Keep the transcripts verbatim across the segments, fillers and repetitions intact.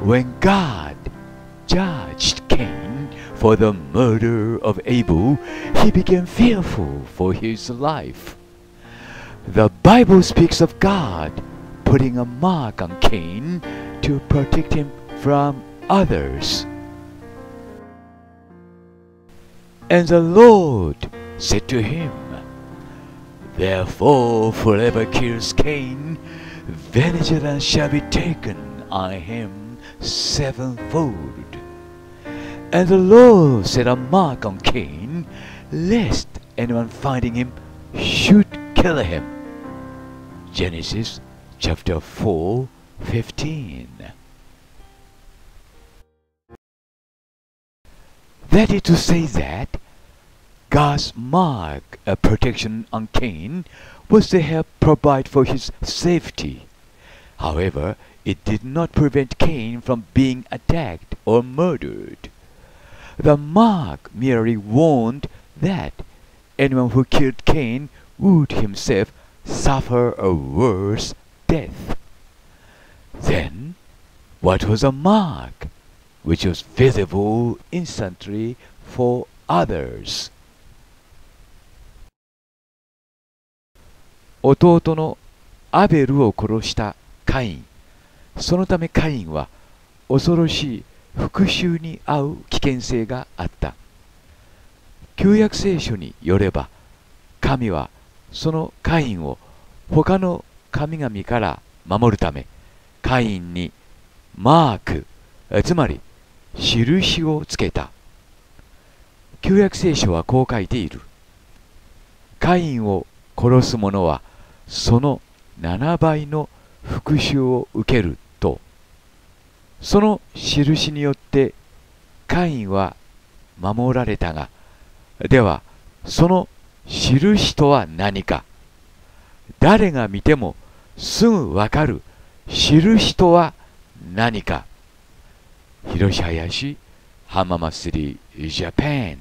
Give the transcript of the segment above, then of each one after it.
When God judged Cain for the murder of Abel, he became fearful for his life. The Bible speaks of God putting a mark on Cain to protect him from others. And the Lord said to him, Therefore whoever kills Cain, vengeance shall be taken on him sevenfold. And the Lord set a mark on Cain, lest anyone finding him should kill him. Genesis chapter four, fifteen. That is to say that God's mark of protection on Cain was to help provide for his safety. However, it did not prevent Cain from being attacked or murdered. The mark merely warned that anyone who killed Cain would himself suffer a worse death. Then, what was a mark which was visible instantly for others? 弟のアベルを殺したカイン。そのためカインは恐ろしい復讐に遭う危険性があった。旧約聖書によれば、神はそのカインを他の神々から守るため、カインにマーク、つまり印をつけた。旧約聖書はこう書いている。カインを殺す者はそのななばいの復讐を受けると。その印によってカインは守られたが、ではその印とは何か。誰が見てもすぐわかる印とは何か。広林浜祭りジャパン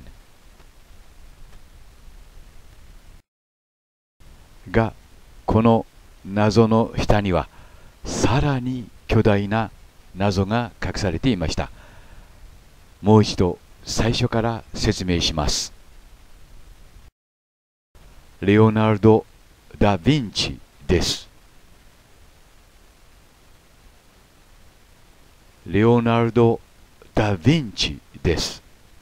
が、この謎の下にはさらに巨大な謎が隠されていました。もう一度最初から説明します。レオナルド・ダ・ヴィンチです。レオナルド・ダ・ヴィンチです。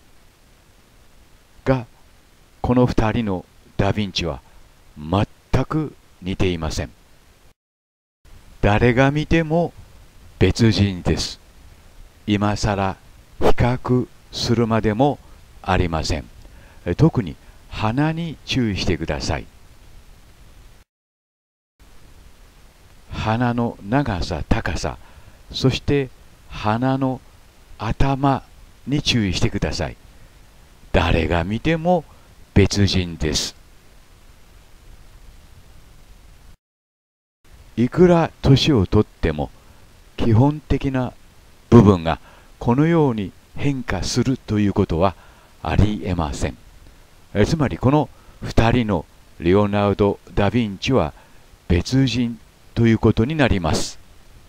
が、この二人のダ・ヴィンチは全く似ていません。誰が見ても別人です。今さら比較するまでもありません。特に鼻に注意してください。鼻の長さ、高さ、そして鼻の頭に注意してください。誰が見ても別人です。いくら年をとっても基本的な部分がこのように変化するということはありえません。えつまりこのふたりのレオナルド・ダ・ヴィンチは別人ということになります。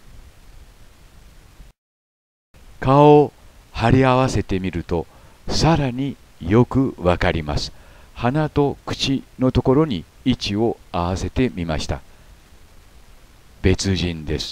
顔を貼り合わせてみるとさらによくわかります。鼻と口のところに位置を合わせてみました。別人です。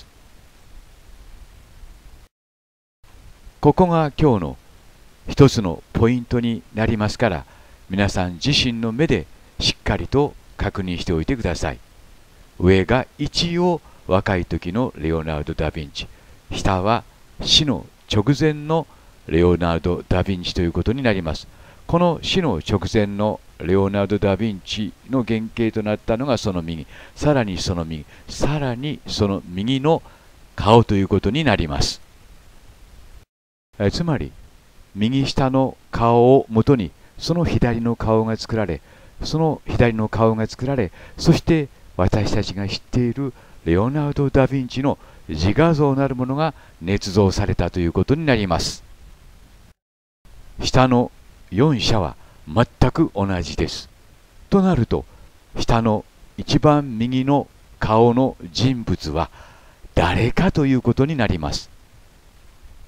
ここが今日の一つのポイントになりますから、皆さん自身の目でしっかりと確認しておいてください。上が一応若い時のレオナルド・ダ・ヴィンチ、下は死の直前のレオナルド・ダ・ヴィンチということになります。この死の直前のレオナルド・ダ・ヴィンチの原型となったのがその右、さらにその右、さらにその右の顔ということになります。えつまり右下の顔をもとにその左の顔が作られ、その左の顔が作られ、そして私たちが知っているレオナルド・ダ・ヴィンチの自画像なるものが捏造されたということになります。下のよん者は全く同じです。となると、下の一番右の顔の人物は誰かということになります。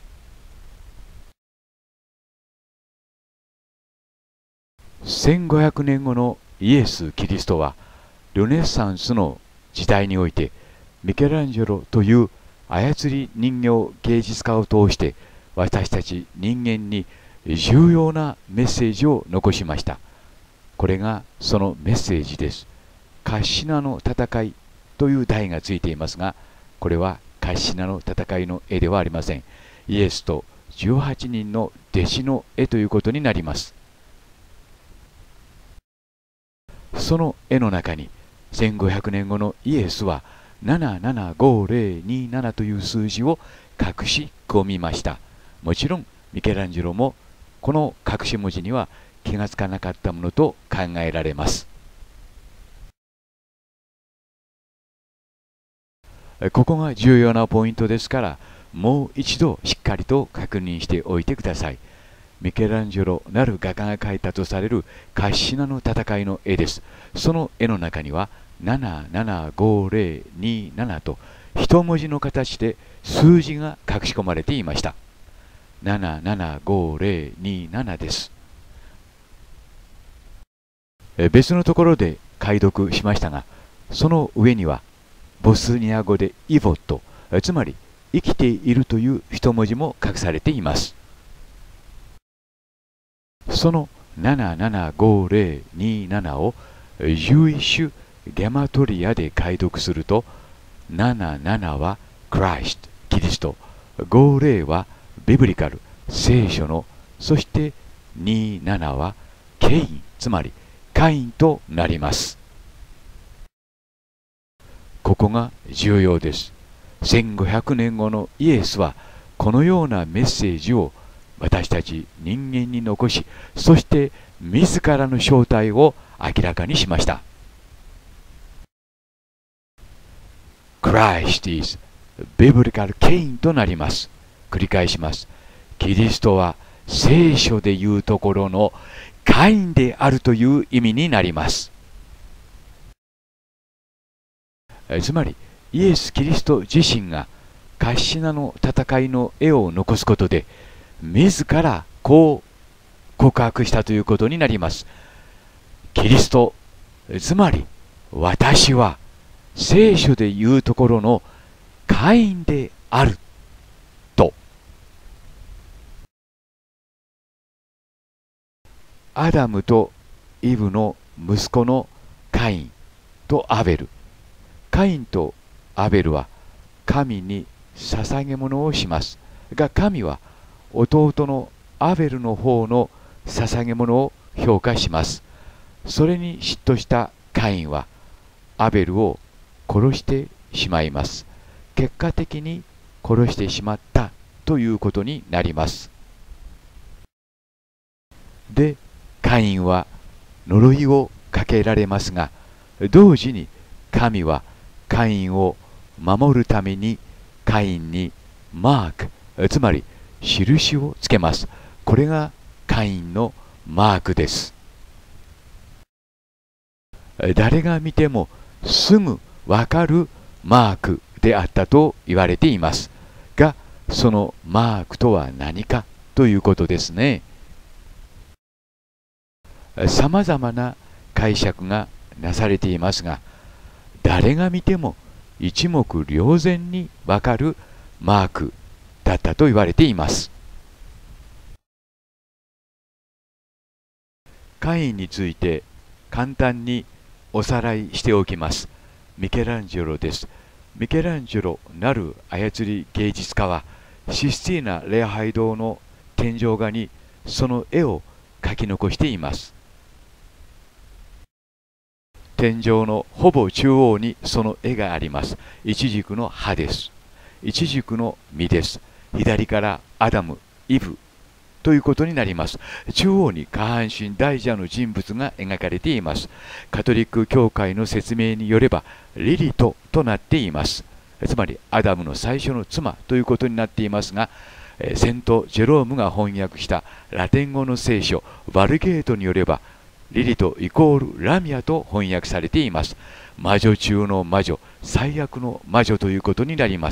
せんごひゃくねんごのイエス・キリストはルネサンスの時代においてミケランジェロという操り人形芸術家を通して私たち人間に重要なメッセージを残しました。これがそのメッセージです。カッシナの戦いという題がついていますが、これはカッシナの戦いの絵ではありません。イエスとじゅうはちにんの弟子の絵ということになります。その絵の中にせんごひゃくねんごのイエスはななななごぜろにななという数字を隠し込みました。もちろんミケランジェロもこの隠し文字には気がつかなかったものと考えられます。ここが重要なポイントですから、もう一度しっかりと確認しておいてください。ミケランジェロなる画家が描いたとされるカッシナの戦いの絵です。その絵の中にはななななごぜろにななと一文字の形で数字が隠し込まれていました。ななななごぜろにななです。別のところで解読しましたが、その上にはボスニア語でイボット、つまり生きているという一文字も隠されています。そのななななごぜろにななをじゅういち種ゲマトリアで解読すると、ななななはクライスト、キリスト、ごぜろはビブリカル、聖書の、そしてにじゅうななはケイン、つまりカインとなります。ここが重要です。せんごひゃくねんごのイエスはこのようなメッセージを私たち人間に残し、そして自らの正体を明らかにしました。Christ is biblical Cain となります。繰り返します。キリストは聖書でいうところのカインであるという意味になります。つまりイエス・キリスト自身がカッシナの戦いの絵を残すことで自らこう告白したということになります。キリスト、つまり私は聖書でいうところのカインであると。アダムとイブの息子のカインとアベル。カインとアベルは神に捧げ物をしますが、神は弟のアベルの方の捧げ物を評価します。それに嫉妬したカインはアベルを殺してしまいます。結果的に殺してしまったということになります。で、カインは呪いをかけられますが、同時に神はカインを守るためにカインにマーク、つまり印をつけます。これがカインのマークです。誰が見てもすぐわかるマークであったと言われていますが、そのマークとは何かということですね。さまざまな解釈がなされていますが、誰が見ても一目瞭然にわかるマークだったと言われています。カインについて簡単におさらいしておきます。ミケランジェロです。ミケランジェロなる操り芸術家はシスティーナ礼拝堂の天井画にその絵を描き残しています。天井のほぼ中央にその絵があります。イチジクの葉です。イチジクの実です。左からアダム、イブということになります。中央に下半身大蛇の人物が描かれています。カトリック教会の説明によればリリトとなっています。つまりアダムの最初の妻ということになっていますが、セント・ジェロームが翻訳したラテン語の聖書バルゲートによればリリトイコールラミアと翻訳されています。魔女中の魔女、最悪の魔女ということになります。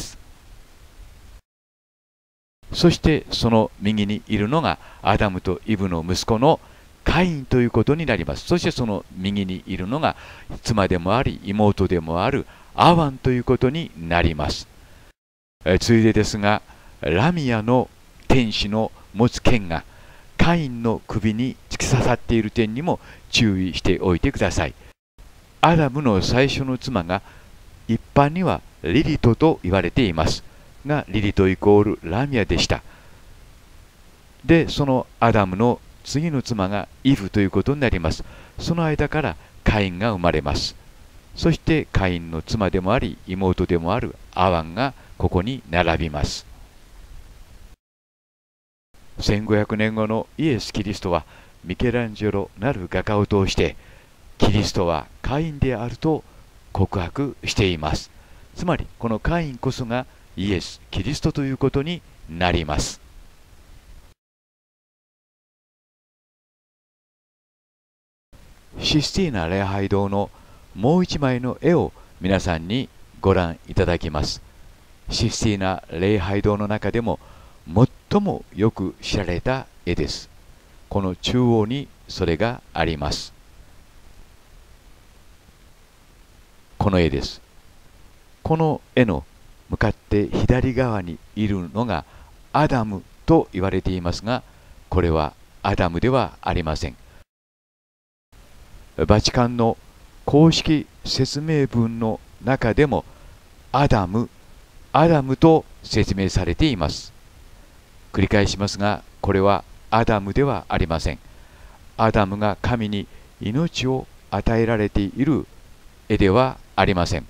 そしてその右にいるのがアダムとイブの息子のカインということになります。そしてその右にいるのが妻でもあり妹でもあるアワンということになります。えついでですが、ラミアの天使の持つ剣がカインの首に突き刺さっている点にも注意しておいてください。アダムの最初の妻が一般にはリリトと言われていますが、リリトイコールラミアでした。で、そのアダムの次の妻がイブということになります。その間からカインが生まれます。そしてカインの妻でもあり妹でもあるアワンがここに並びます。せんごひゃくねんごのイエス・キリストはミケランジェロなる画家を通してキリストはカインであると告白しています。つまりこのカインこそがイエス・キリストということになります。システィーナ礼拝堂のもう一枚の絵を皆さんにご覧いただきます。システィーナ礼拝堂の中でも最もよく知られた絵です。この中央にそれがあります。この絵です。この絵の向かって左側にいるのがアダムと言われていますが、これはアダムではありません。バチカンの公式説明文の中でもアダム、アダムと説明されています。繰り返しますが、これはアダムではありません。アダムが神に命を与えられている絵ではありません。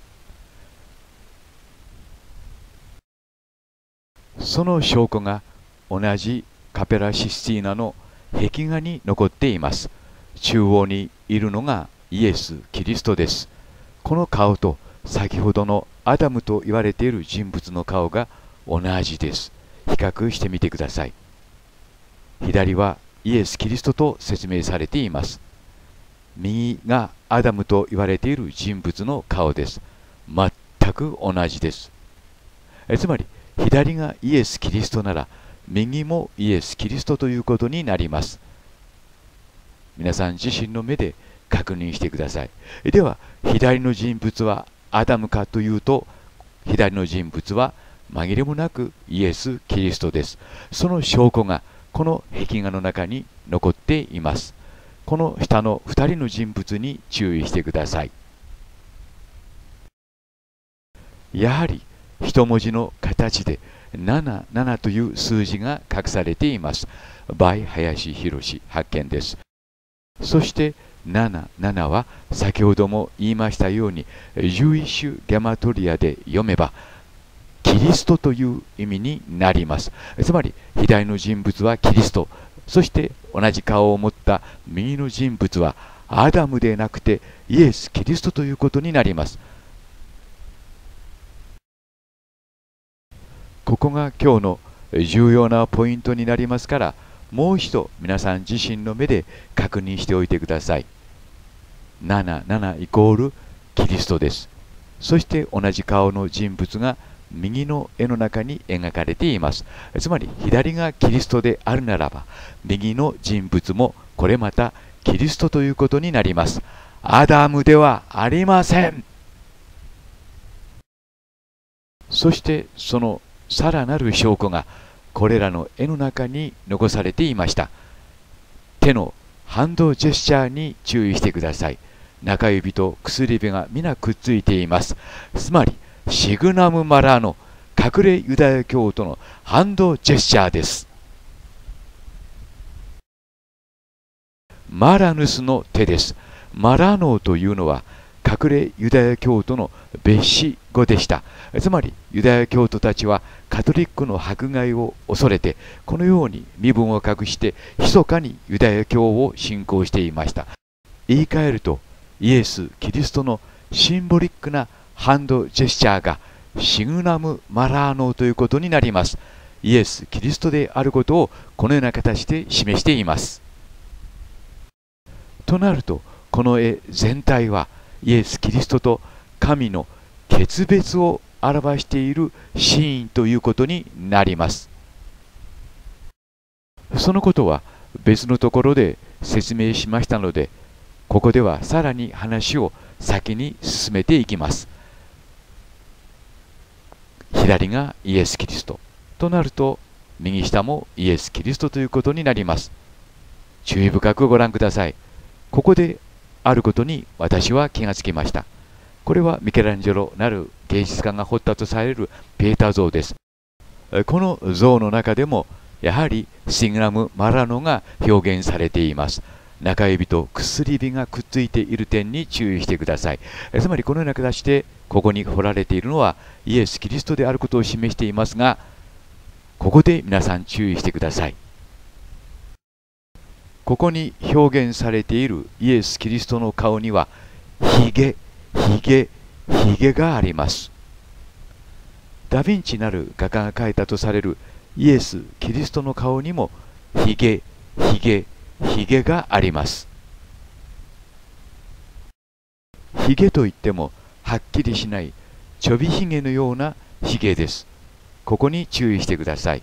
その証拠が同じカペラシスティーナの壁画に残っています。中央にいるのがイエス・キリストです。この顔と先ほどのアダムと言われている人物の顔が同じです。比較してみてください。左はイエス・キリストと説明されています。右がアダムと言われている人物の顔です。全く同じです。えつまり左がイエス・キリストなら右もイエス・キリストということになります。皆さん自身の目で確認してください。では左の人物はアダムかというと、左の人物は紛れもなくイエス・キリストです。その証拠がこの壁画の中に残っています。この下のふたりの人物に注意してください。やはり一文字の形でななななという数字が隠されています。by林博発見です。そしてななななは先ほども言いましたようにじゅういち種ゲマトリアで読めばキリストという意味になります。つまり左の人物はキリスト、そして同じ顔を持った右の人物はアダムでなくてイエス・キリストということになります。ここが今日の重要なポイントになりますから、もう一度皆さん自身の目で確認しておいてください。ななななイコールキリストです。そして同じ顔の人物が右の絵の中に描かれています。つまり左がキリストであるならば、右の人物もこれまたキリストということになります。アダムではありません。そしてそのさらなる証拠がこれらの絵の中に残されていました。手のハンドジェスチャーに注意してください。中指と薬指が皆くっついています。つまりシグナム・マラノ、隠れユダヤ教徒のハンドジェスチャーです。マラヌスの手です。マラノというのは隠れユダヤ教徒の別紙語でした。つまりユダヤ教徒たちはカトリックの迫害を恐れて、このように身分を隠して密かにユダヤ教を信仰していました。言い換えると、イエス・キリストのシンボリックなハンドジェスチャーがシグナム・マラーノということになります。イエス・キリストであることをこのような形で示しています。となると、この絵全体はイエス・キリストと神の決別を表しているシーンということになります。そのことは別のところで説明しましたので、ここではさらに話を先に進めていきます。左がイエス・キリストとなると、右下もイエス・キリストということになります。注意深くご覧ください。ここであることに私は気がつきました。これはミケランジェロなる芸術家が彫ったとされるピエタ像です。この像の中でもやはりシングラム・マラノが表現されています。中指と薬指がくっついている点に注意してください。つまりこのような形でここに彫られているのはイエス・キリストであることを示していますが、ここで皆さん注意してください。ここに表現されているイエス・キリストの顔にはひげ、ひげ、ひげがあります。ダ・ヴィンチなる画家が描いたとされるイエス・キリストの顔にもひげ、ひげ、ひげがあります。ひげといってもはっきりしないちょびひげのようなひげです。ここに注意してください。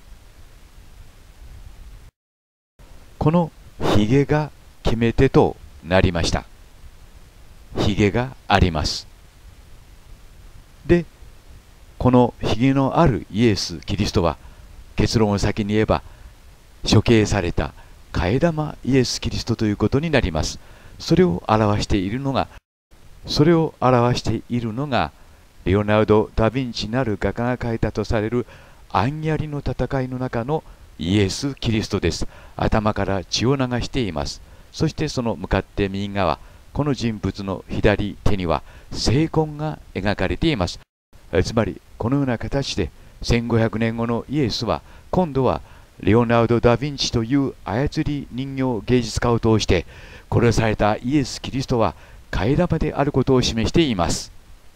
このひげが決め手となりました。ひげがあります。で、このひげのあるイエス・キリストは、結論を先に言えば処刑された替え玉イエス・キリストということになります。それを表しているのがそれを表しているのがレオナルド・ダ・ヴィンチなる画家が描いたとされる暗槍の戦いの中のイエス・キリストです。頭から血を流しています。そしてその向かって右側、この人物の左手には聖痕が描かれています。つまりこのような形でせんごひゃくねんごのイエスは今度はレオナルド・ダ・ヴィンチという操り人形芸術家を通して殺されたイエス・キリストは替え玉であることを示しています。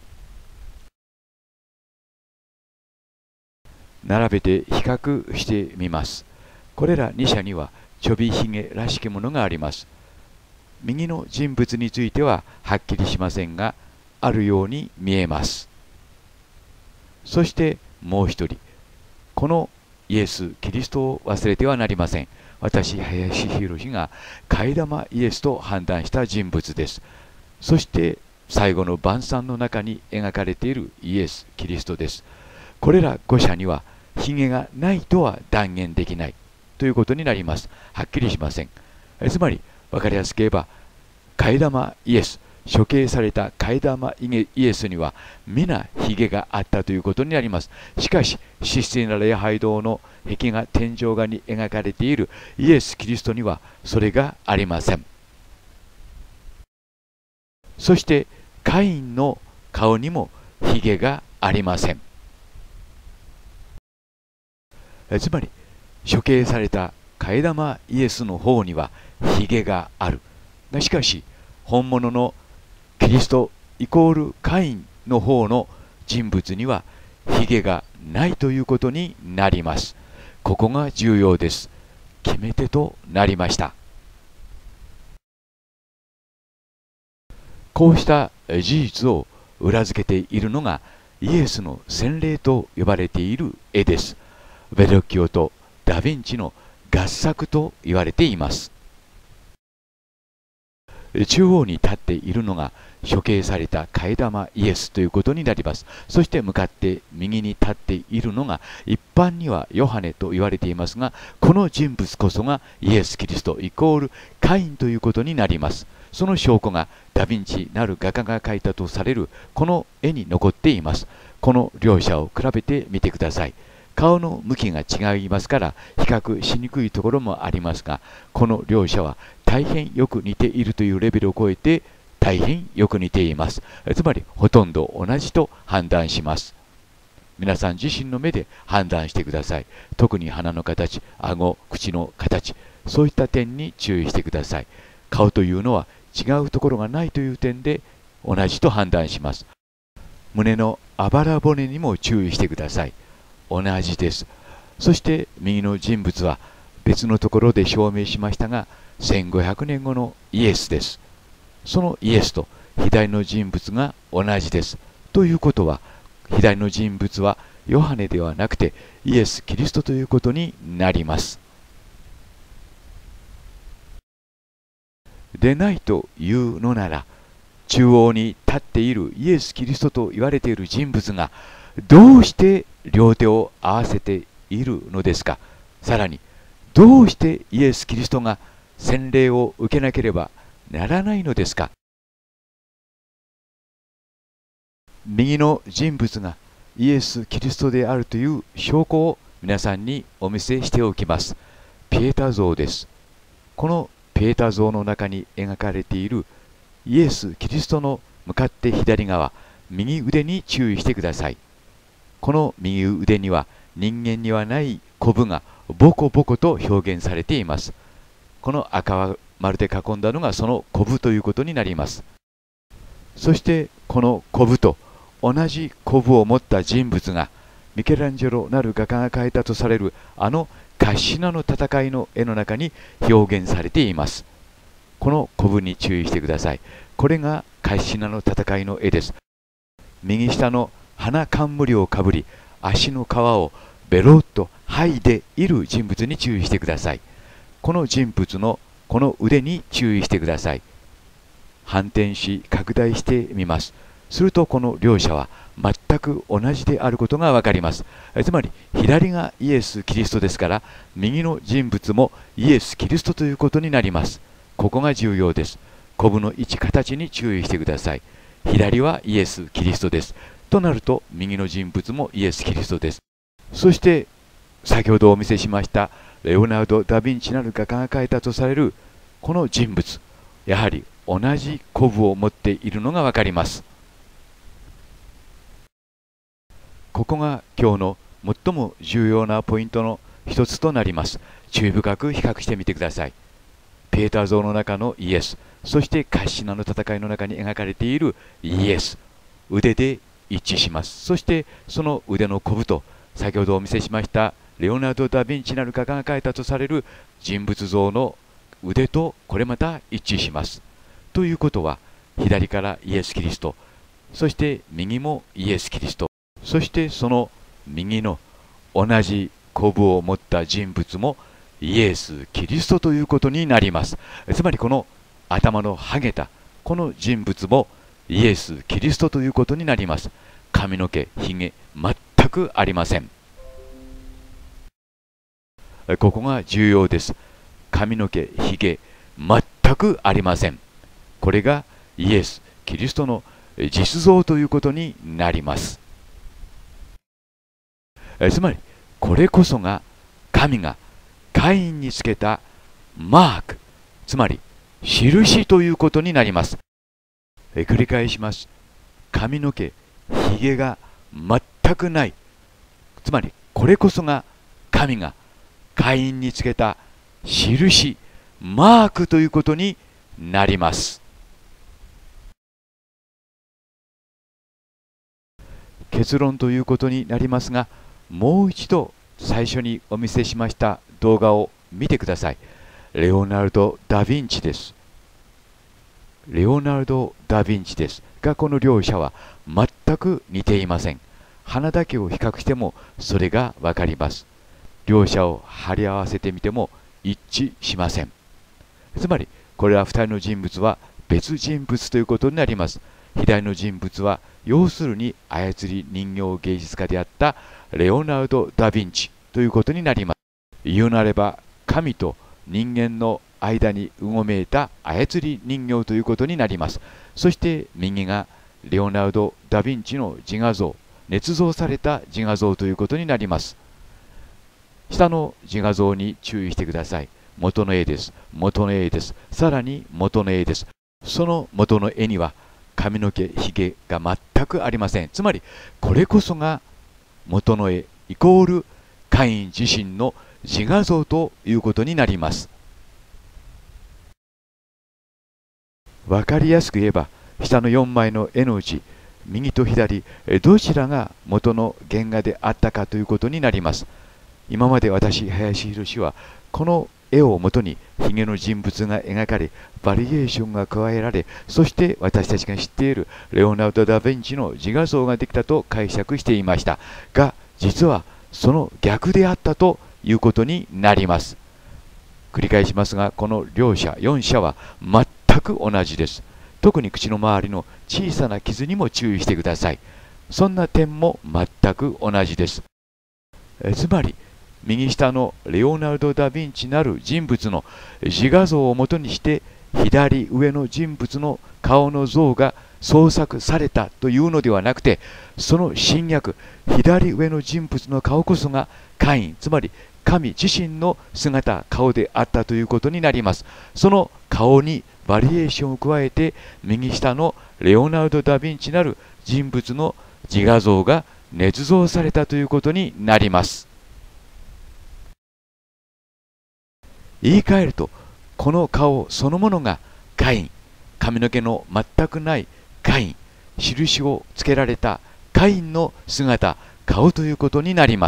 並べて比較してみます。これらに者にはちょびひげらしきものがあります。右の人物についてははっきりしませんが、あるように見えます。そしてもう一人、このイエス・キリストを忘れてはなりません。私、林博が替え玉イエスと判断した人物です。そして最後の晩餐の中に描かれているイエス・キリストです。これらご者にはひげがないとは断言できないということになります。はっきりしません。つまり分かりやすく言えば、替え玉イエス、処刑された替え玉イエスには皆ひげがあったということになります。しかし神聖な礼拝堂の壁画天井画に描かれているイエス・キリストにはそれがありません。そしてカインの顔にもひげがありません。つまり処刑された替え玉イエスの方にはひげがある。しかし本物のキリストイコールカインの方の人物にはひげがないということになります。ここが重要です。決め手となりました。こうした事実を裏付けているのがイエスの洗礼と呼ばれている絵です。ベロッキオとダ・ヴィンチの合作と言われています。中央に立っているのが処刑された替え玉イエスということになります。そして向かって右に立っているのが一般にはヨハネと言われていますが、この人物こそがイエス・キリストイコールカインということになります。その証拠がダ・ヴィンチなる画家が描いたとされるこの絵に残っています。この両者を比べてみてください。顔の向きが違いますから比較しにくいところもありますが、この両者は大変よく似ているというレベルを超えて大変よく似ています。つまりほとんど同じと判断します。皆さん自身の目で判断してください。特に鼻の形、顎、口の形、そういった点に注意してください。顔というのは違うところがないという点で同じと判断します。胸のあばら骨にも注意してください。同じです。そして右の人物は別のところで証明しましたが、せんごひゃくねんごのイエスです。そのイエスと左の人物が同じです。ということは、左の人物はヨハネではなくてイエス・キリストということになります。 でないというのなら、中央に立っているイエス・キリストと言われている人物がどうして両手を合わせているのですか。さらに、どうしてイエス・キリストが洗礼を受けなければならないのですか。右の人物がイエス・キリストであるという証拠を皆さんにお見せしておきます。ピエタ像です。このピエタ像の中に描かれているイエス・キリストの向かって左側、右腕に注意してください。この右腕には人間にはないコブがボコボコと表現されています。この赤丸で囲んだのがそのコブということになります。そしてこのコブと同じコブを持った人物がミケランジェロなる画家が描いたとされるあのカッシナの戦いの絵の中に表現されています。このコブに注意してください。これがカッシナの戦いの絵です。右下の鼻冠をかぶり、足の皮をベロッと剥いでいる人物に注意してください。この人物のこの腕に注意してください。反転し拡大してみます。するとこの両者は全く同じであることがわかります。つまり左がイエス・キリストですから、右の人物もイエス・キリストということになります。ここが重要です。コブの位置形に注意してください。左はイエス・キリストです。となると右の人物もイエス・キリストです。そして先ほどお見せしましたレオナルド・ダ・ヴィンチなる画家が描いたとされるこの人物、やはり同じコブを持っているのがわかります。ここが今日の最も重要なポイントの一つとなります。注意深く比較してみてください。ペーター像の中のイエス、そしてカッシナの戦いの中に描かれているイエス、腕で一致します。そしてその腕のコブと先ほどお見せしましたレオナルド・ダ・ヴィンチなる画家が描いたとされる人物像の腕とこれまた一致します。ということは左からイエス・キリスト、そして右もイエス・キリスト、そしてその右の同じコブを持った人物もイエス・キリストということになります。つまりこの頭のハゲたこの人物もイエス・キリストということになります。髪の毛、ひげ、全くありません。ここが重要です。髪の毛、ひげ、全くありません。これがイエス・キリストの実像ということになります。つまりこれこそが神がカインにつけたマーク、つまり印ということになります。え繰り返します。髪の毛、ひげが全くない。つまりこれこそが神がカインにつけた印、マークということになります。結論ということになりますが、もう一度最初にお見せしました動画を見てください。レオナルド・ダ・ヴィンチです。レオナルド・ダ・ヴィンチですが、この両者は全く似ていません。鼻だけを比較してもそれがわかります。両者を貼り合わせてみても一致しません。つまりこれはふたりの人物は別人物ということになります。左の人物は要するに操り人形芸術家であったレオナルド・ダ・ヴィンチということになります。言うなれば神と人間の間にうごめいた操り人形ということになります。そして右がレオナルド・ダ・ヴィンチの自画像、捏造された自画像ということになります。下の自画像に注意してください。元の絵です。元の絵です。さらに元の絵です。その元の絵には髪の毛、ひげが全くありません。つまりこれこそが元の絵イコールカイン自身の自画像ということになります。わかりやすく言えば下のよんまいの絵のうち右と左どちらが元の原画であったかということになります。今まで私林博はこの絵をもとにヒゲの人物が描かれバリエーションが加えられ、そして私たちが知っているレオナルド・ダ・ヴィンチの自画像ができたと解釈していましたが、実はその逆であったということになります。繰り返しますが、この両者よん者は全く同じです。特に口の周りの小さな傷にも注意してください。そんな点も全く同じです。えつまり、右下のレオナルド・ダ・ヴィンチなる人物の自画像をもとにして左上の人物の顔の像が創作されたというのではなくて、その新約左上の人物の顔こそがカイン、つまり神自身の姿、顔であったということになります。その顔にバリエーションを加えて、右下のレオナルド・ダ・ヴィンチなる人物の自画像が捏造されたということになります。言い換えると、この顔そのものがカイン、髪の毛の全くないカイン、印をつけられたカインの姿、顔ということになります。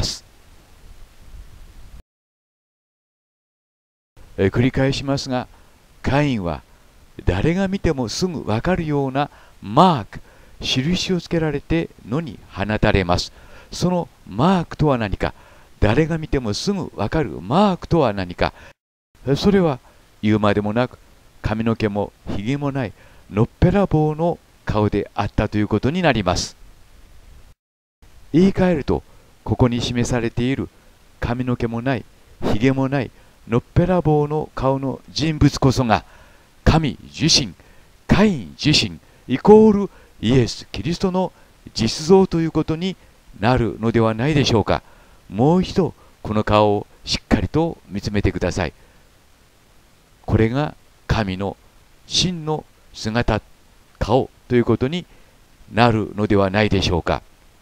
え繰り返しますが、カインは誰が見てもすぐわかるようなマーク、印をつけられて野に放たれます。そのマークとは何か、誰が見てもすぐわかるマークとは何か、それは言うまでもなく、髪の毛もひげもないのっぺらぼうの顔であったということになります。言い換えると、ここに示されている髪の毛もない、ひげもないのっぺらぼうの顔の人物こそが、神自身、カイン自身イコールイエス・キリストの実像ということになるのではないでしょうか。もう一度この顔をしっかりと見つめてください。これが神の真の姿、顔ということになるのではないでしょうか。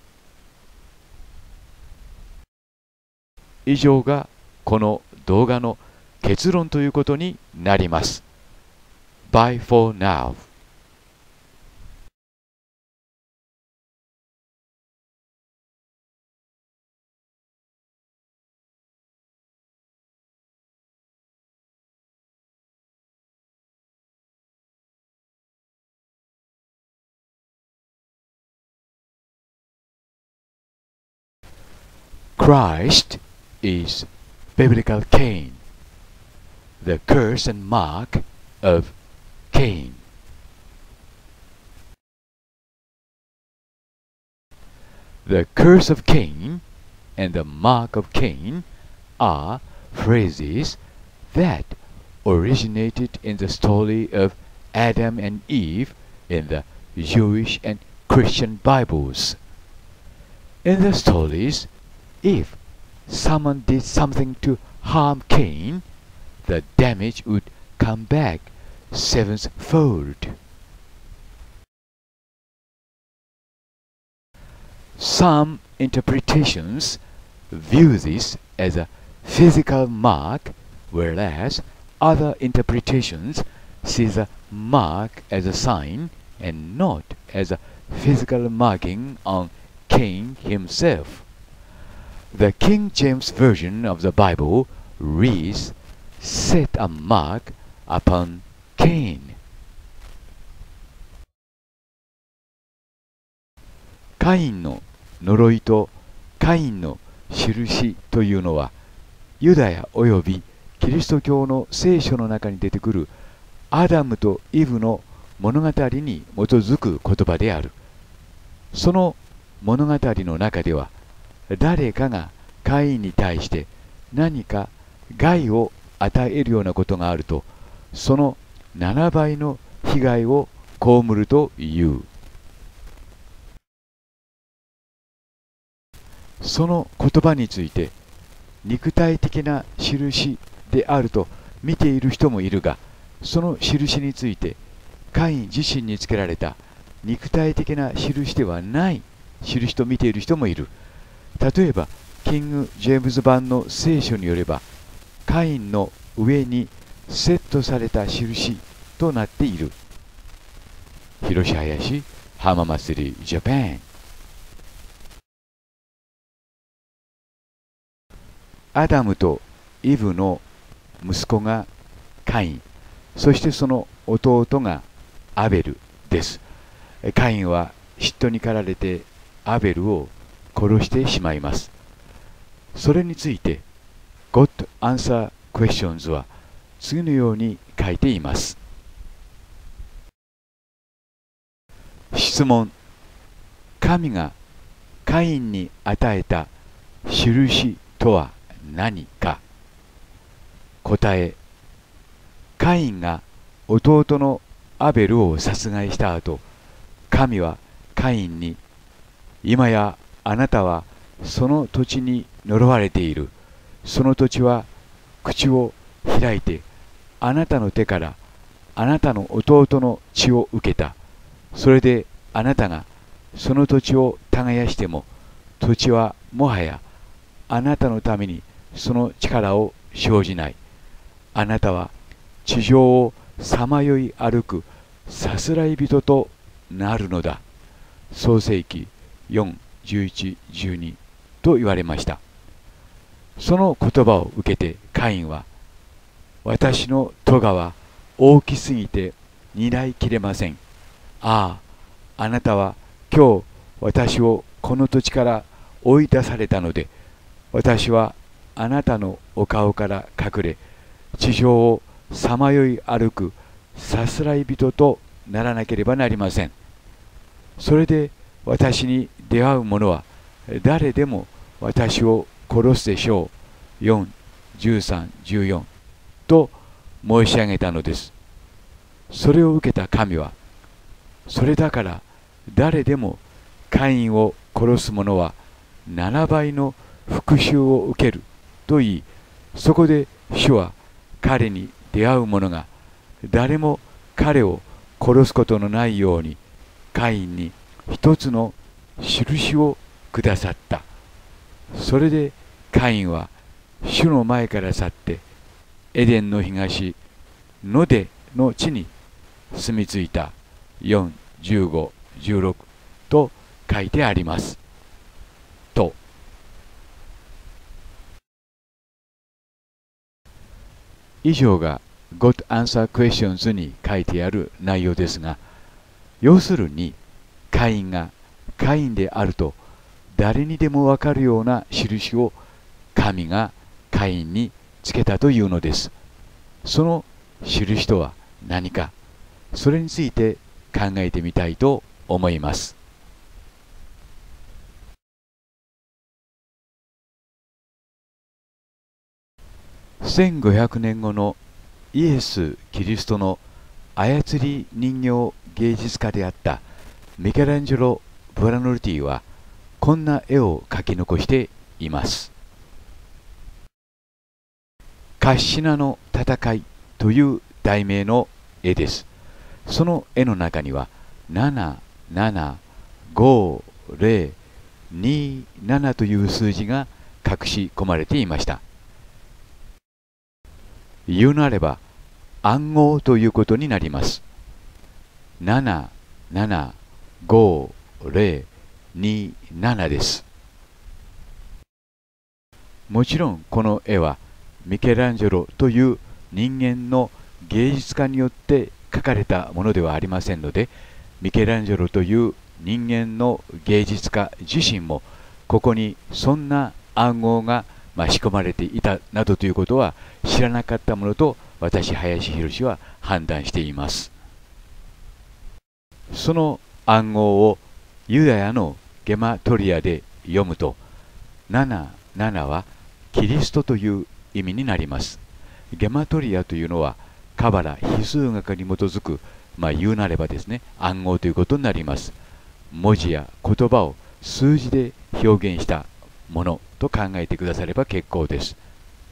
以上がこの動画の結論ということになります。Bye for now. Christ is biblical Cain, the curse and mark of Cain. The curse of Cain and the mark of Cain are phrases that originated in the story of Adam and Eve in the Jewish and Christian Bibles. In the stories, if someone did something to harm Cain, the damage would come back sevenfold. Some interpretations view this as a physical mark, whereas other interpretations see the mark as a sign and not as a physical marking on Cain himself. The King James Version of the Bible reads, "Set a mark upon Cain." カインの呪いとカインの印というのは、ユダヤおよびキリスト教の聖書の中に出てくるアダムとイブの物語に基づく言葉である。その物語の中では、誰かがカインに対して何か害を与えるようなことがあると、そのななばいの被害を被るという。その言葉について、肉体的な印であると見ている人もいるが、その印についてカイン自身につけられた肉体的な印ではない印と見ている人もいる。例えばキング・ジェームズ版の聖書によれば、カインの上にセットされた印となっている。広島林浜祭りジャパン。アダムとイブの息子がカイン、そしてその弟がアベルです。カインは嫉妬に駆られてアベルを殺してしまいます。それについて God Answer Questions は次のように書いています。 質問。神がカインに与えた印とは何か。答え。カインが弟のアベルを殺害した後、神はカインに、今やあなたはその土地に呪われている。その土地は口を開いて、あなたの手からあなたの弟の血を受けた。それであなたがその土地を耕しても、土地はもはやあなたのためにその力を生じない。あなたは地上をさまよい歩くさすらい人となるのだ。創世記よん、じゅういち、じゅうにと言われました。その言葉を受けてカインは、私の咎は大きすぎて担いきれません。ああ、あなたは今日私をこの土地から追い出されたので、私はあなたのお顔から隠れ、地上をさまよい歩くさすらい人とならなければなりません。それで私に出会う者は誰でも私を殺すでしょう。よん、じゅうさん、じゅうよんと申し上げたのです。それを受けた神は、それだから誰でもカインを殺す者はななばいの復讐を受けると言い、そこで主は彼に出会う者が誰も彼を殺すことのないようにカインに一つの印をくださった。それでカインは主の前から去ってエデンの東ノデの地に住み着いた。よん、じゅうご、じゅうろくと書いてあります。と。以上が God Answer Questions に書いてある内容ですが、要するにカインがカインであると誰にでもわかるような印を神がカインにつけたというのです。その印とは何か、それについて考えてみたいと思います。せんごひゃくねんごのイエス・キリストの操り人形芸術家であったミケランジェロ・ブラノルティはこんな絵を描き残しています。カッシナの戦いという題名の絵です。その絵の中にはなな、なな、ご、ゼロ、に、ななという数字が隠し込まれていました。言うなれば暗号ということになります。なな、なな、ご、ゼロ、に、ななです。もちろんこの絵はミケランジェロという人間の芸術家によって描かれたものではありませんので、ミケランジェロという人間の芸術家自身もここにそんな暗号がまあ仕込まれていたなどということは知らなかったものと私林博は判断しています。その暗号をユダヤのゲマトリアで読むと、なな、ななはキリストという意味になります。ゲマトリアというのはカバラ、比数学に基づく、まあ言うなればですね、暗号ということになります。文字や言葉を数字で表現したものと考えてくだされば結構です。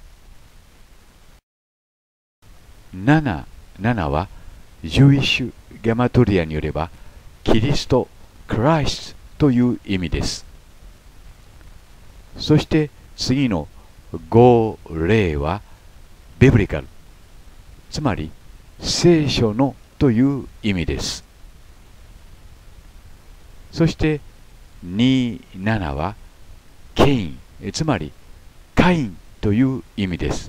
なな、ななはジュイッシュゲマトリアによればキリスト、クライストという意味です。そして次のご、ゼロはビブリカル、つまり聖書のという意味です。そしてに、ななはケイン、つまりカインという意味です。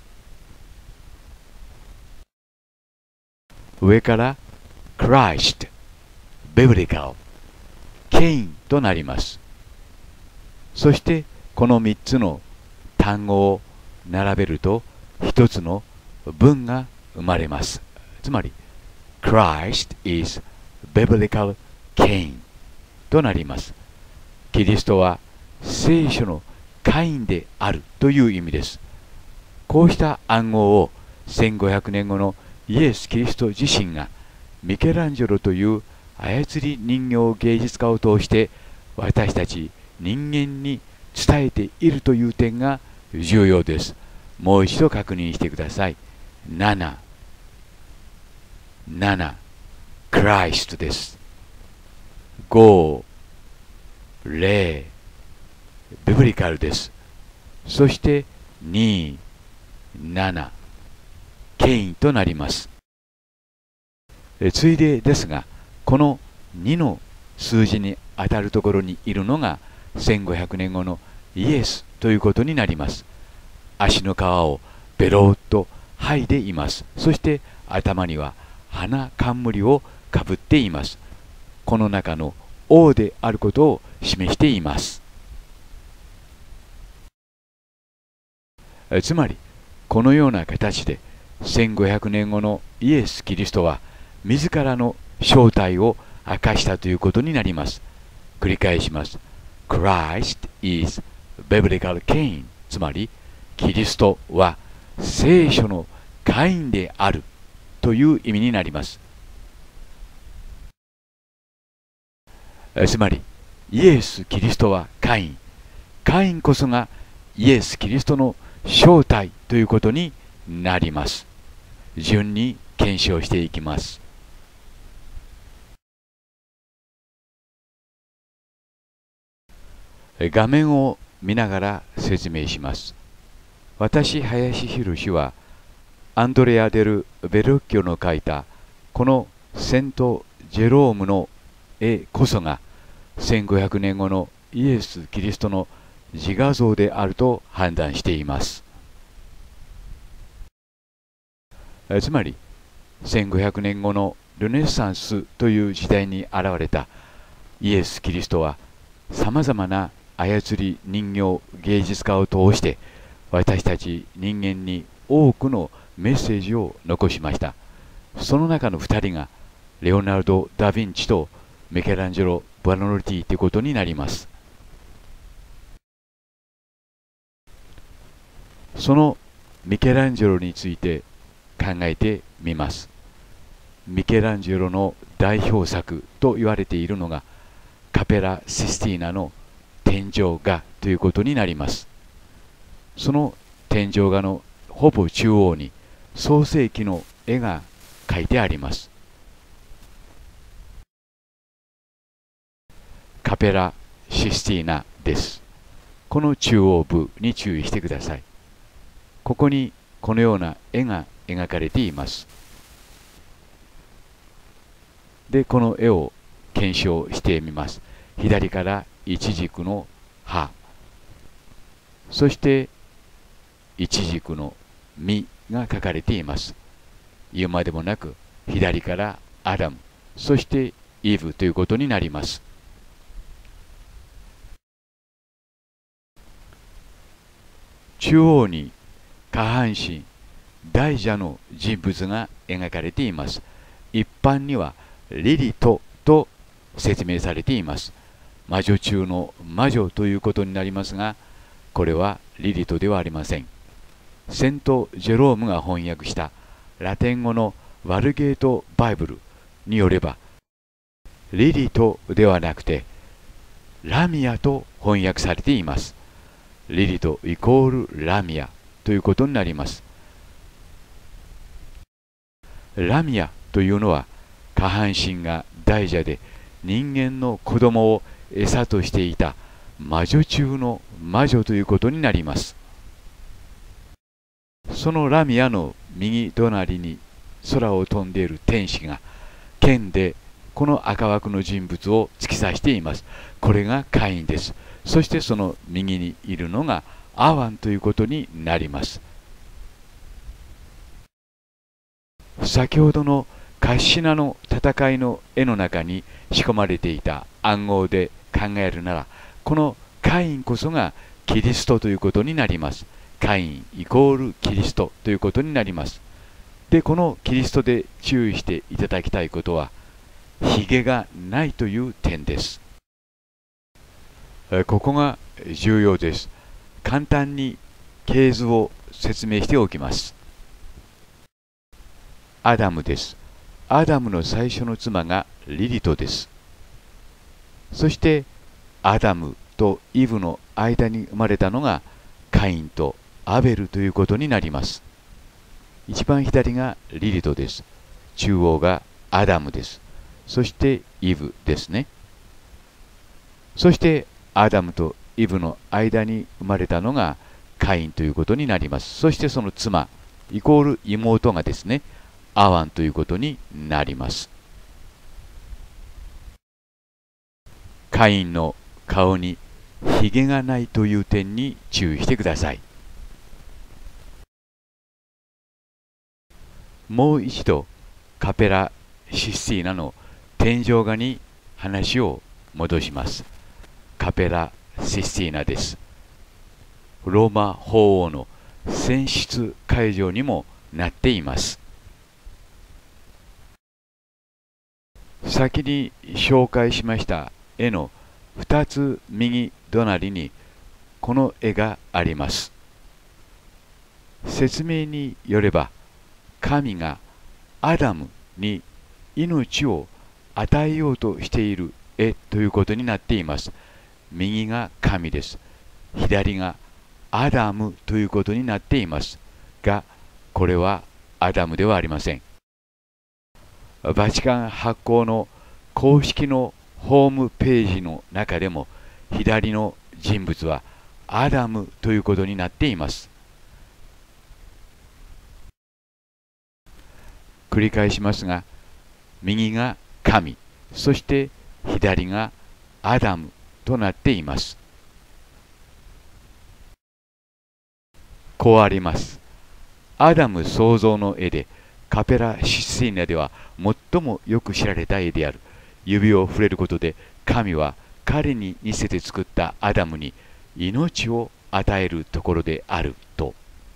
上からクライスト、ビブリカル、ケインとなります。そしてこのみっつの単語を並べると一つの文が生まれます。つまり Christ is biblical ケインとなります。キリストは聖書のカインであるという意味です。こうした暗号をせんごひゃくねんごのイエス・キリスト自身がミケランジェロという操り人形芸術家を通して私たち人間に伝えているという点が重要です。もう一度確認してください。なな、なな、クライストです。ご、ゼロ、ビブリカルです。そしてに、なな、ケインとなります。ついでですが、このにの数字に当たるところにいるのがせんごひゃくねんごのイエスということになります。足の皮をベローっと剥いでいます。そして頭には花冠をかぶっています。この中の王であることを示しています。つまりこのような形でせんごひゃくねんごのイエス・キリストは自らの正体を明かしたということになります。繰り返します。Christ is biblical Cain。つまりキリストは聖書のカインであるという意味になります。つまりイエス・キリストはカイン、カインこそがイエス・キリストの正体ということになります。順に検証していきます。画面を見ながら説明します。私、林博はアンドレア・デル・ベルッキョの描いたこのセント・ジェロームの絵こそがせんごひゃくねんごのイエス・キリストの自画像であると判断しています。つまりせんごひゃくねんごのルネサンスという時代に現れたイエス・キリストはさまざまな操り人形芸術家を通して私たち人間に多くのメッセージを残しました。その中のふたりがレオナルド・ダ・ヴィンチとミケランジェロ・バノルティということになります。そのミケランジェロについて考えてみます。ミケランジェロの代表作と言われているのがカペラ・システィーナの天井画ということになります。その天井画のほぼ中央に創世記の絵が描いてあります。カペラ・システィーナです。この中央部に注意してください。ここにこのような絵が描かれています。で、この絵を検証してみます。左からイチジクの葉、そしてイチジクの実が描かれています。言うまでもなく左からアダム、そしてイブということになります。中央に下半身大蛇の人物が描かれています。一般にはリリトと説明されています。魔女中の魔女ということになりますが、これはリリトではありません。セント・ジェロームが翻訳したラテン語のワルゲート・バイブルによれば、リリトではなくてラミアと翻訳されています。リリトイコールラミアということになります。ラミアというのは下半身が大蛇で人間の子供を餌としていた魔女中の魔女ということになります。そのラミアの右隣に空を飛んでいる天使が剣でこの赤枠の人物を突き刺しています。これがカインです。そしてその右にいるのがアワンということになります。先ほどのカッシナの戦いの絵の中に仕込まれていた暗号で考えるなら、このカインこそがキリストということになります。カインイコールキリストということになります。で、このキリストで注意していただきたいことは、 ひげがないという点です。ここが重要です。簡単に系図を説明しておきます。アダムです。アダムの最初の妻がリリトです。そしてアダムとイブの間に生まれたのがカインとアベルということになります。一番左がリリトです。中央がアダムです。そしてイブですね。そしてアダムとイブの間に生まれたのがカインということになります。そしてその妻イコール妹がですね、アワンということになります。カインの顔にひげがないという点に注意してください。もう一度カペラ・システィーナの天井画に話を戻します。カペラ・システィーナです。ローマ法王の選出会場にもなっています。先に紹介しました絵のふたつ右隣にこの絵があります。説明によれば、神がアダムに命を与えようとしている絵ということになっています。右が神です。左がアダムということになっていますが、これはアダムではありません。バチカン発行の公式のホームページの中でも左の人物はアダムということになっています。繰り返しますが、右が神、そして左がアダムとなっています。こうあります。アダム創造の絵でカペラ・システィーナでは最もよく知られた絵である。指を触れることで神は彼に似せて作ったアダムに命を与えるところであると。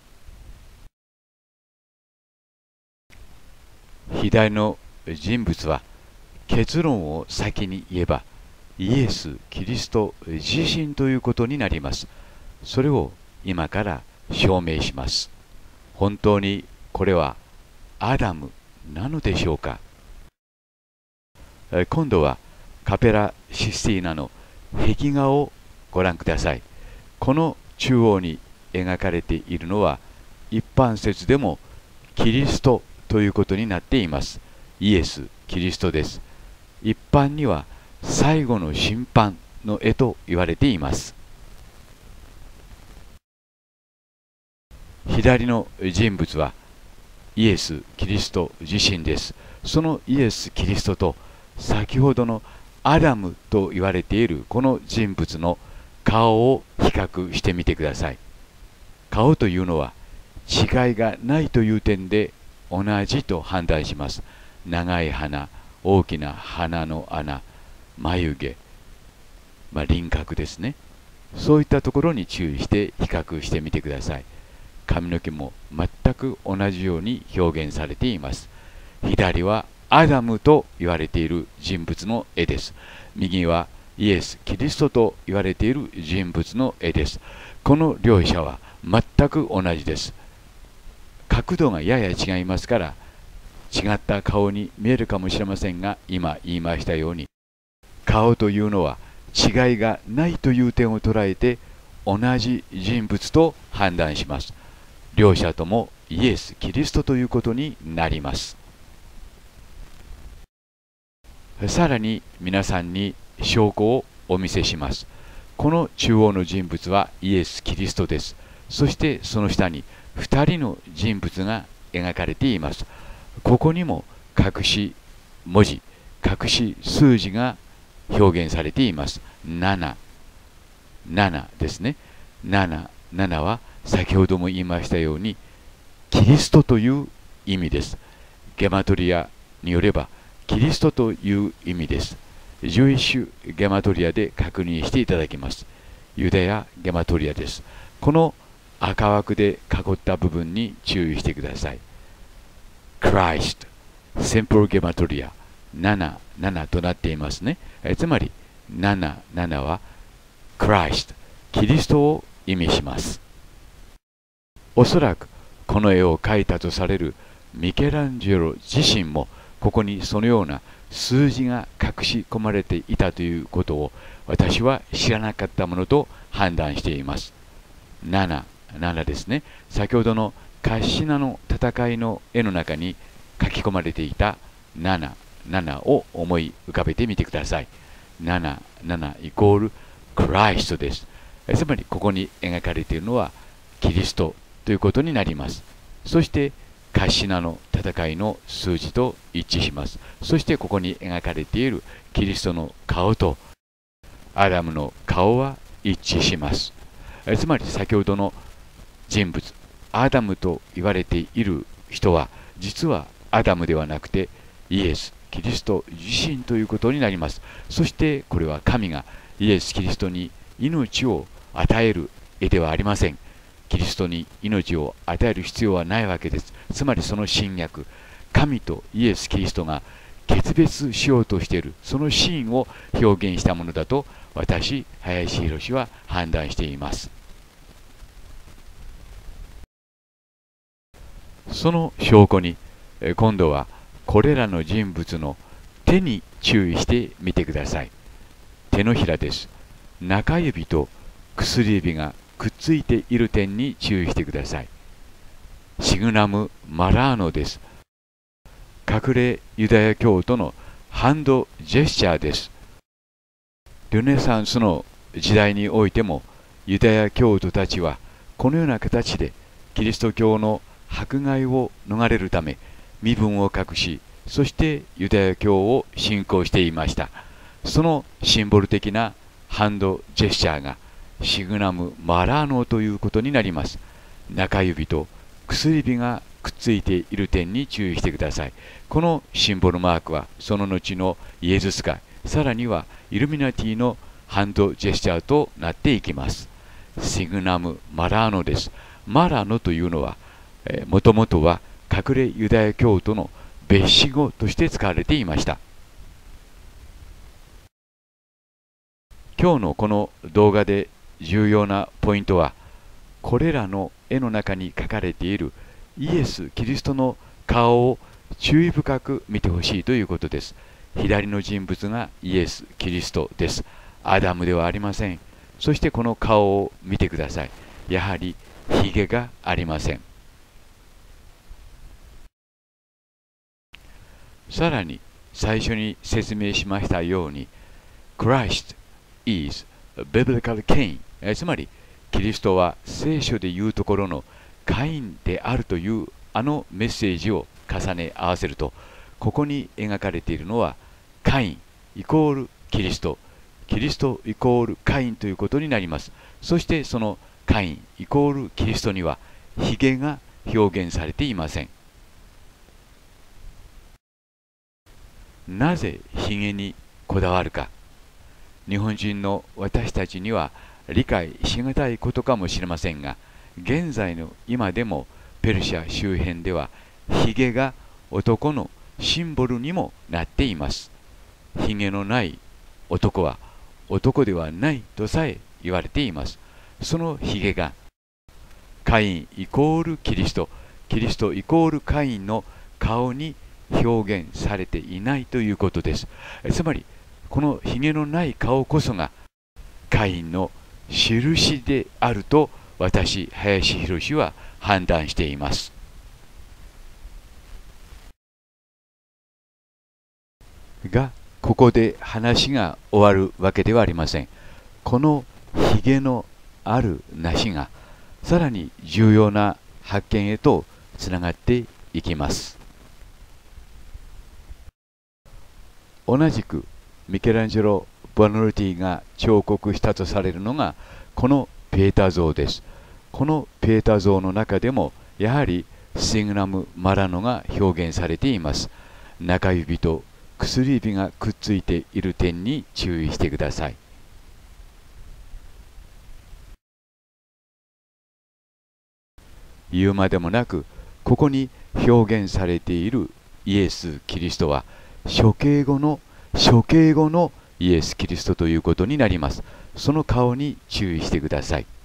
左の人物は結論を先に言えばイエス・キリスト自身ということになります。それを今から証明します。本当にこれはアダムなのでしょうか。今度はカペラ・システィーナの壁画をご覧ください。この中央に描かれているのは一般説でもキリストということになっています。イエス・キリストです。一般には最後の審判の絵と言われています。左の人物はイエス・キリスト自身です。そのイエス・キリストと先ほどのアダムと言われているこの人物の顔を比較してみてください。顔というのは違いがないという点で同じと判断します。長い鼻、大きな鼻の穴、眉毛、まあ、輪郭ですね。そういったところに注意して比較してみてください。髪の毛も全く同じように表現されています。左はアダムと言われている人物の絵です。右はイエス・キリストと言われている人物の絵です。この両者は全く同じです。角度がやや違いますから違った顔に見えるかもしれませんが、今言いましたように顔というのは違いがないという点を捉えて同じ人物と判断します。両者ともイエス・キリストということになります。さらに皆さんに証拠をお見せします。この中央の人物はイエス・キリストです。そしてその下にふたりの人物が描かれています。ここにも隠し文字、隠し数字が表現されています。なな、ななですね。なな、ななは先ほども言いましたようにキリストという意味です。ゲマトリアによればキリストという意味です。じゅういっ種ゲマトリアで確認していただきます。ユダヤゲマトリアです。この赤枠で囲った部分に注意してください。Christ、Simple ゲマトリア、 ななななとなっていますね。えつまりななななはクライスト、キリストを意味します。おそらくこの絵を描いたとされるミケランジェロ自身もここにそのような数字が隠し込まれていたということを私は知らなかったものと判断しています。ななななですね。先ほどのカッシナの戦いの絵の中に書き込まれていたななななを思い浮かべてみてください。ななななイコールクライストです。つまりここに描かれているのはキリストということになります。そしてカッシナの戦いの数字と一致します。そしてここに描かれているキリストの顔とアダムの顔は一致します。つまり先ほどの人物、アダムと言われている人は実はアダムではなくてイエス・キリスト自身ということになります。そしてこれは神がイエス・キリストに命を与える絵ではありません。キリストに命を与える必要はないわけです。つまりその新約、神とイエス・キリストが決別しようとしているそのシーンを表現したものだと私、林博は判断しています。その証拠に今度はこれらの人物の手に注意してみてください。手のひらです。中指と薬指がくっついている点に注意してください。シグナム・マラーノです。隠れユダヤ教徒のハンドジェスチャーです。ルネサンスの時代においてもユダヤ教徒たちはこのような形でキリスト教の迫害を逃れるため身分を隠し、そしてユダヤ教を信仰していました。そのシンボル的なハンドジェスチャーがシグナム・マラーノということになります。中指と薬指がくっついている点に注意してください。このシンボルマークはその後のイエズス会、さらにはイルミナティのハンドジェスチャーとなっていきます。シグナム・マラーノです。マラーノというのはもともとは隠れユダヤ教徒の別紙語として使われていました。今日のこの動画で重要なポイントは、これらの絵の中に描かれているイエス・キリストの顔を注意深く見てほしいということです。左の人物がイエス・キリストです。アダムではありません。そしてこの顔を見てください。やはりひげがありません。さらに最初に説明しましたように、Christ is a biblical Cain、つまりキリストは聖書でいうところのカインであるというあのメッセージを重ね合わせると、ここに描かれているのはカインイコールキリスト、キリストイコールカインということになります。そしてそのカインイコールキリストにはひげが表現されていません。なぜひげにこだわるか。日本人の私たちには理解しがたいことかもしれませんが、現在の今でもペルシャ周辺ではひげが男のシンボルにもなっています。ひげのない男は男ではないとさえ言われています。そのひげがカインイコールキリスト、キリストイコールカインの顔に表現されていないということです。つまりこのひげのない顔こそがカインの印であると私、林博は判断しています。が、ここで話が終わるわけではありません。このひげのあるなしがさらに重要な発見へとつながっていきます。同じくミケランジェロ・ボナルティが彫刻したとされるのがこのペータ像です。このペータ像の中でもやはりシグナム・マラノが表現されています。中指と薬指がくっついている点に注意してください。言うまでもなく、ここに表現されているイエス・キリストは処刑後の処刑後のイエス・キリストということになります。その顔に注意してください。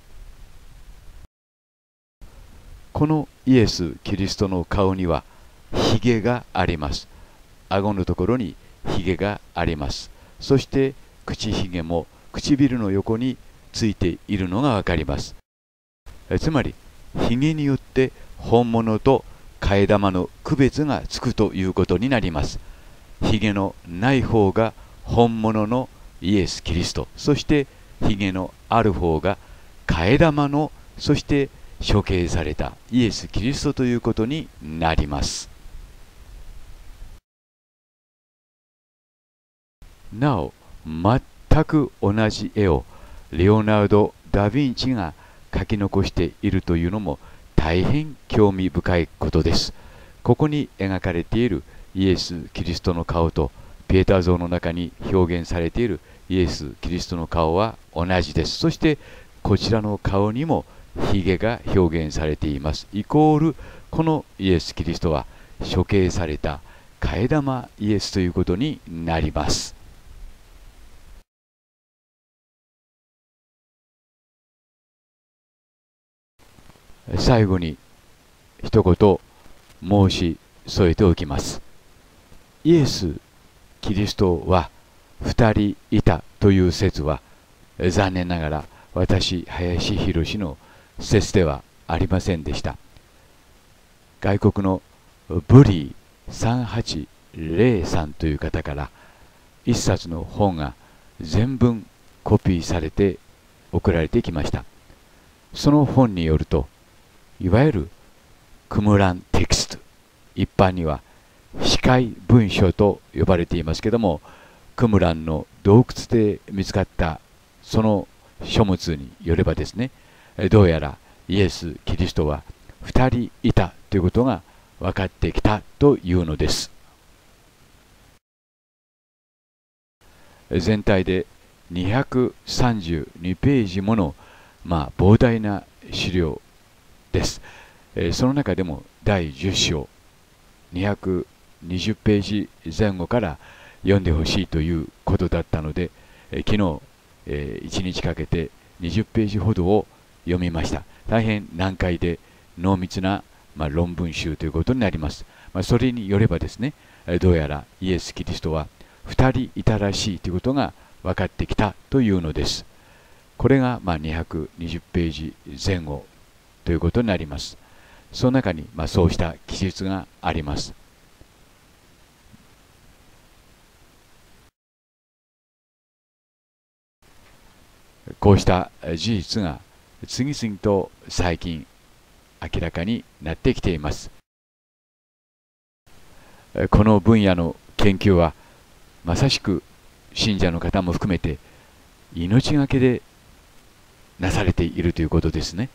このイエス・キリストの顔にはひげがあります。顎のところにひげがあります。そして口ひげも唇の横についているのがわかります。つまりひげによって本物と替え玉の区別がつくということになります。ひげのない方が本物のイエス・キリスト、そしてひげのある方が替え玉の、そして処刑されたイエス・キリストということになります。なお、全く同じ絵をレオナルド・ダ・ヴィンチが描き残しているというのも大変興味深いことです。ここに描かれているイエス・キリストの顔とピエタ像の中に表現されているイエス・キリストの顔は同じです。そしてこちらの顔にもひげが表現されています。イコールこのイエス・キリストは処刑された替え玉イエスということになります。最後に一言申し添えておきます。イエス・キリストは二人いたという説は残念ながら私、林博の説ではありませんでした。外国のブリーさんはちゼロさんという方から一冊の本が全文コピーされて送られてきました。その本によると、いわゆるクムランテキスト、一般には司会文書と呼ばれていますけども、クムランの洞窟で見つかったその書物によればですね、どうやらイエス・キリストはふたりいたということが分かってきたというのです。全体でにひゃくさんじゅうにページもの、まあ、膨大な資料です。えー、その中でもだいじゅっ章にひゃくにじゅうページ前後から読んでほしいということだったので、えー、昨日、えー、いちにちかけてにじゅうページほどを読みました。大変難解で濃密な、まあ、論文集ということになります。まあ、それによればですね、どうやらイエス・キリストはふたりいたらしいということが分かってきたというのです。これがまあにひゃくにじゅうページ前後ということになります。その中にまあそうした記述があります。こうした事実が次々と最近明らかになってきています。この分野の研究はまさしく信者の方も含めて命がけでなされているということですね。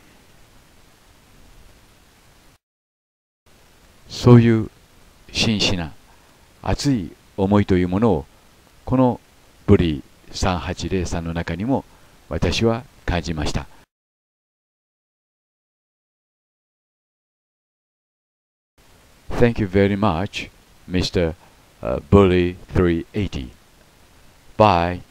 そういう真摯な熱い思いというものをこのブリーさんはちゼロさんの中にも私は感じました。Thank you very much, Mister Uh, Bully three eighty. Bye.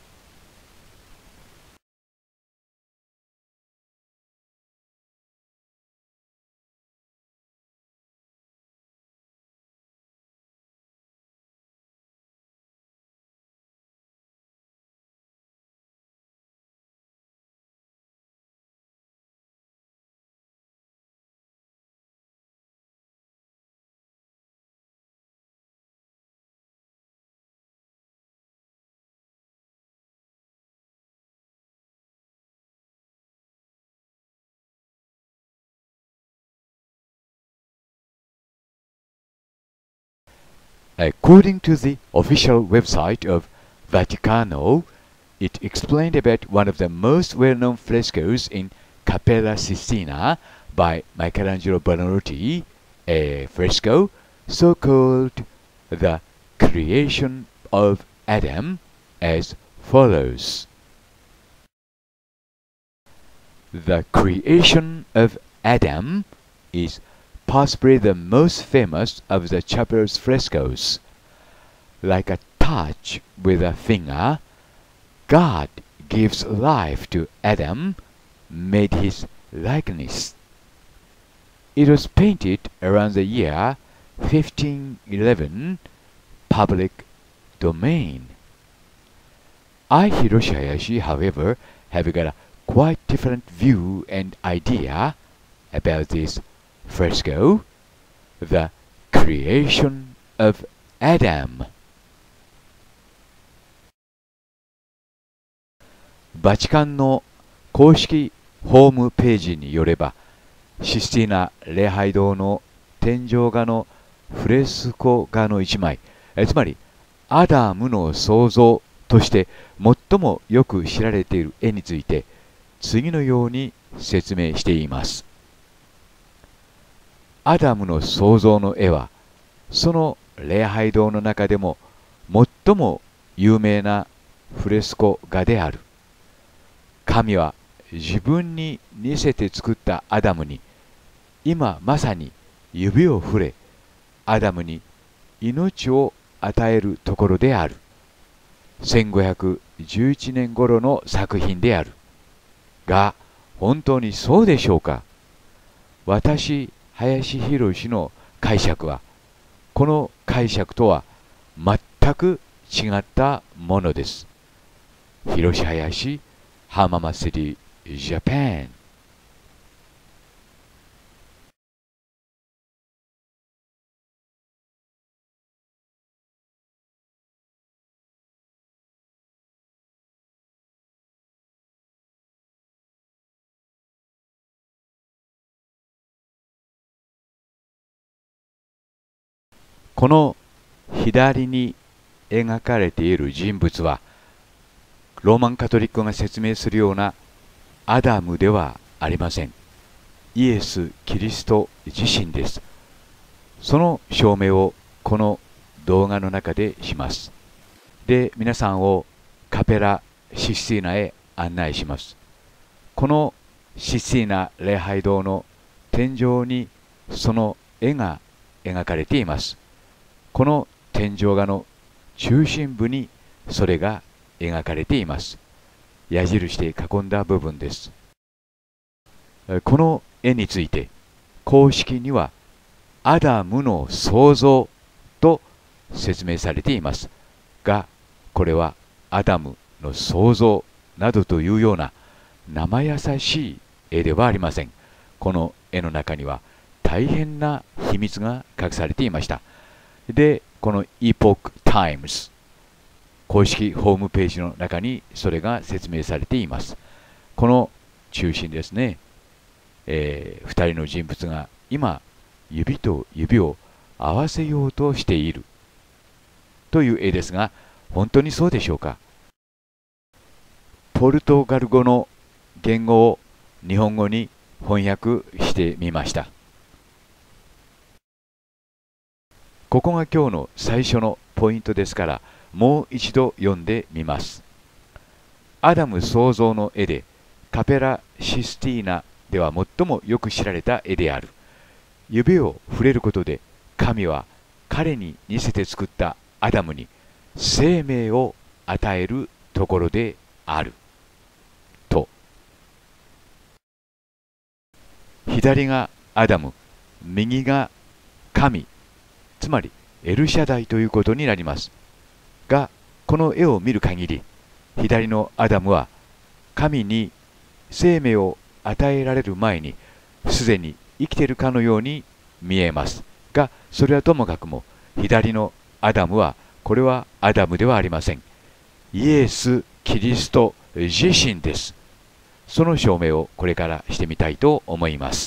According to the official website of Vaticano, it explained about one of the most well-known frescoes in Cappella Sistina by Michelangelo Buonarroti, a fresco so-called The Creation of Adam, as follows. The Creation of Adam is possibly the most famous of the chapel's frescoes. like a touch with a finger, God gives life to Adam, made his likeness. It was painted around the year fifteen eleven, public domain. I, Hiroshi Hayashi, however, have got a quite different view and idea about this fresco, the creation of Adam. バチカンの公式ホームページによれば、システィーナ礼拝堂の天井画のフレスコ画の一枚、えつまりアダムの創造として最もよく知られている絵について次のように説明しています。アダムの創造の絵はその礼拝堂の中でも最も有名なフレスコ画である。神は自分に似せて作ったアダムに今まさに指を触れ、アダムに命を与えるところである。せんごひゃくじゅういちねん頃の作品である。が、本当にそうでしょうか。私、林博の解釈は、この解釈とは全く違ったものです。広林、浜松市、ジャパン。この左に描かれている人物は、ローマンカトリックが説明するようなアダムではありません。イエス・キリスト自身です。その証明をこの動画の中でします。で、皆さんをカペラ・システィーナへ案内します。このシスティーナ礼拝堂の天井にその絵が描かれています。この天井画の中心部にそれが描かれています。矢印で囲んだ部分です。この絵について公式にはアダムの創造と説明されていますが、これはアダムの創造などというような生優しい絵ではありません。この絵の中には大変な秘密が隠されていました。で、この Epoch Times 公式ホームページの中にそれが説明されています。この中心ですね、えー、ふたりの人物が今指と指を合わせようとしているという絵ですが、本当にそうでしょうか。ポルトガル語の言語を日本語に翻訳してみました。ここが今日の最初のポイントですから、もう一度読んでみます。アダム創造の絵で、カペラ・システィーナでは最もよく知られた絵である。指を触れることで、神は彼に似せて作ったアダムに生命を与えるところである。と。左がアダム、右が神。つまりエルシャダイということになりますが、この絵を見る限り左のアダムは神に生命を与えられる前にすでに生きているかのように見えますが、それはともかくも左のアダムはこれはアダムではありません。イエス・キリスト自身です。その証明をこれからしてみたいと思います。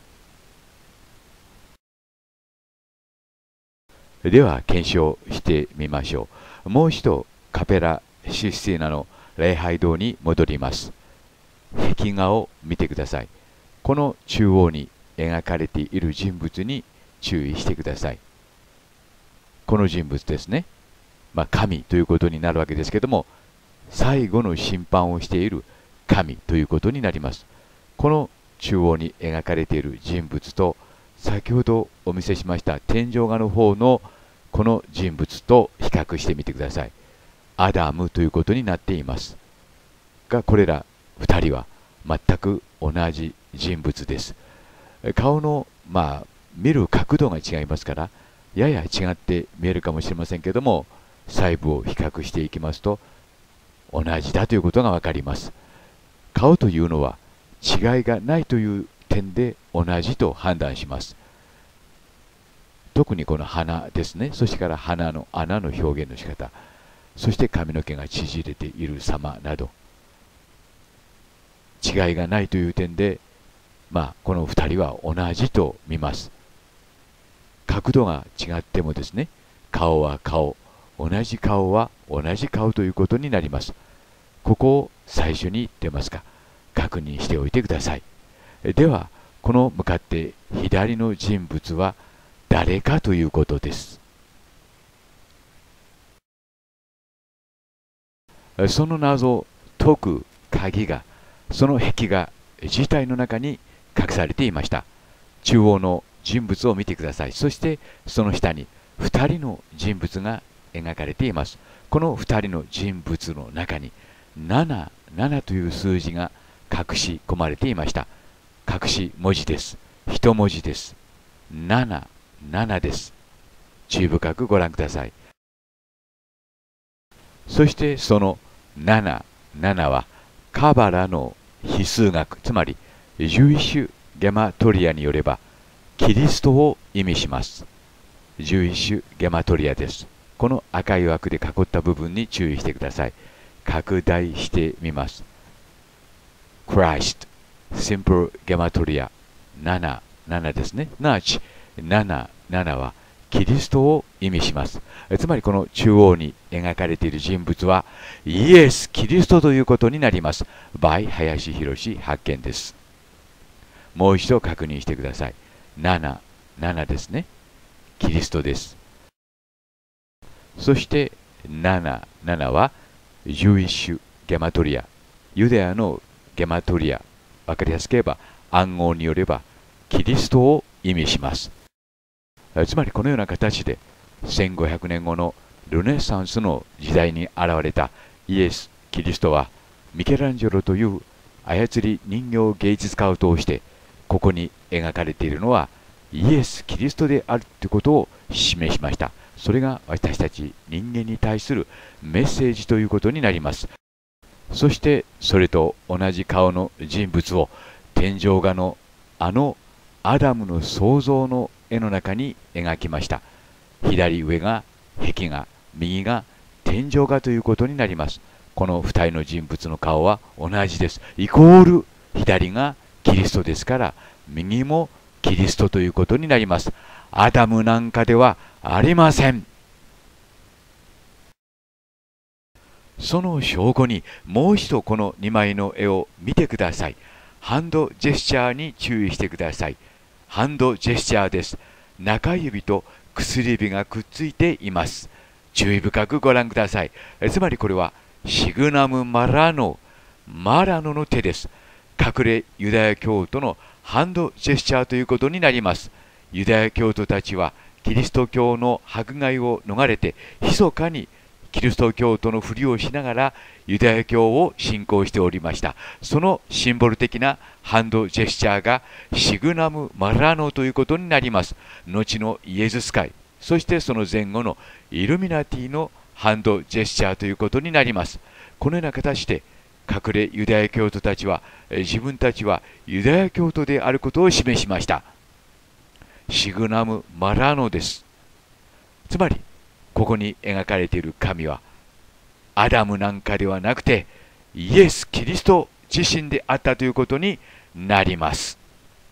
では検証してみましょう。もう一度カペラ・システィーナの礼拝堂に戻ります。壁画を見てください。この中央に描かれている人物に注意してください。この人物ですね。まあ、神ということになるわけですけども、最後の審判をしている神ということになります。この中央に描かれている人物と、先ほどお見せしました天井画の方のこの人物と比較してみてください。アダムということになっていますが、これらふたりは全く同じ人物です。顔の、まあ、見る角度が違いますから、やや違って見えるかもしれませんけども、細部を比較していきますと、同じだということがわかります。顔というのは違いがないという点で同じと判断します。特にこの鼻ですね。そしてから鼻の穴の表現の仕方、そして髪の毛が縮れている様など、違いがないという点で、まあ、このふたりは同じと見ます。角度が違ってもですね、顔は顔、同じ顔は同じ顔ということになります。ここを最初に出ますか、確認しておいてください。では、この向かって左の人物は誰かということです。その謎を解く鍵が、その壁画自体の中に隠されていました。中央の人物を見てください。そしてその下にふたりの人物が描かれています。このふたりの人物の中になな、ななという数字が隠し込まれていました。隠し文字です。一文字です。なな、ななです。注意深くご覧ください。そしてそのなな、ななはカバラの比数学、つまりジュイッシュゲマトリアによればキリストを意味します。ジュイッシュゲマトリアです。この赤い枠で囲った部分に注意してください。拡大してみます。Christ、Simple ゲマトリア、なな、ななですね。すなわち、なな、ななはキリストを意味します。つまりこの中央に描かれている人物はイエス・キリストということになります。by 林博発見です。もう一度確認してください。なな、ななですね。キリストです。そしてなな、ななはジュイッシュゲマトリア、ユダヤのゲマトリア、わかりやすく言えば暗号によればキリストを意味します。つまりこのような形でせんごひゃくねんごのルネサンスの時代に現れたイエス・キリストはミケランジェロという操り人形芸術家を通してここに描かれているのはイエス・キリストであるということを示しました。それが私たち人間に対するメッセージということになります。そしてそれと同じ顔の人物を天井画のあのアダムの創造の絵の中に描きました。左上が壁画、右が天井画ということになります。この二人の人物の顔は同じです。イコール左がキリストですから右もキリストということになります。アダムなんかではありません。その証拠にもう一度このにまいの絵を見てください。ハンドジェスチャーに注意してください。ハンドジェスチャーです。中指と薬指がくっついています。注意深くご覧ください。つまりこれはシグナム・マラノ、マラノの手です。隠れユダヤ教徒のハンドジェスチャーということになります。ユダヤ教徒たちはキリスト教の迫害を逃れて密かにキリスト教徒のふりをしながらユダヤ教を信仰しておりました。そのシンボル的なハンドジェスチャーがシグナム・マラノということになります。後のイエズス会、そしてその前後のイルミナティのハンドジェスチャーということになります。このような形で隠れユダヤ教徒たちは自分たちはユダヤ教徒であることを示しました。シグナム・マラノです。つまりここに描かれている神はアダムなんかではなくてイエス・キリスト自身であったということになります。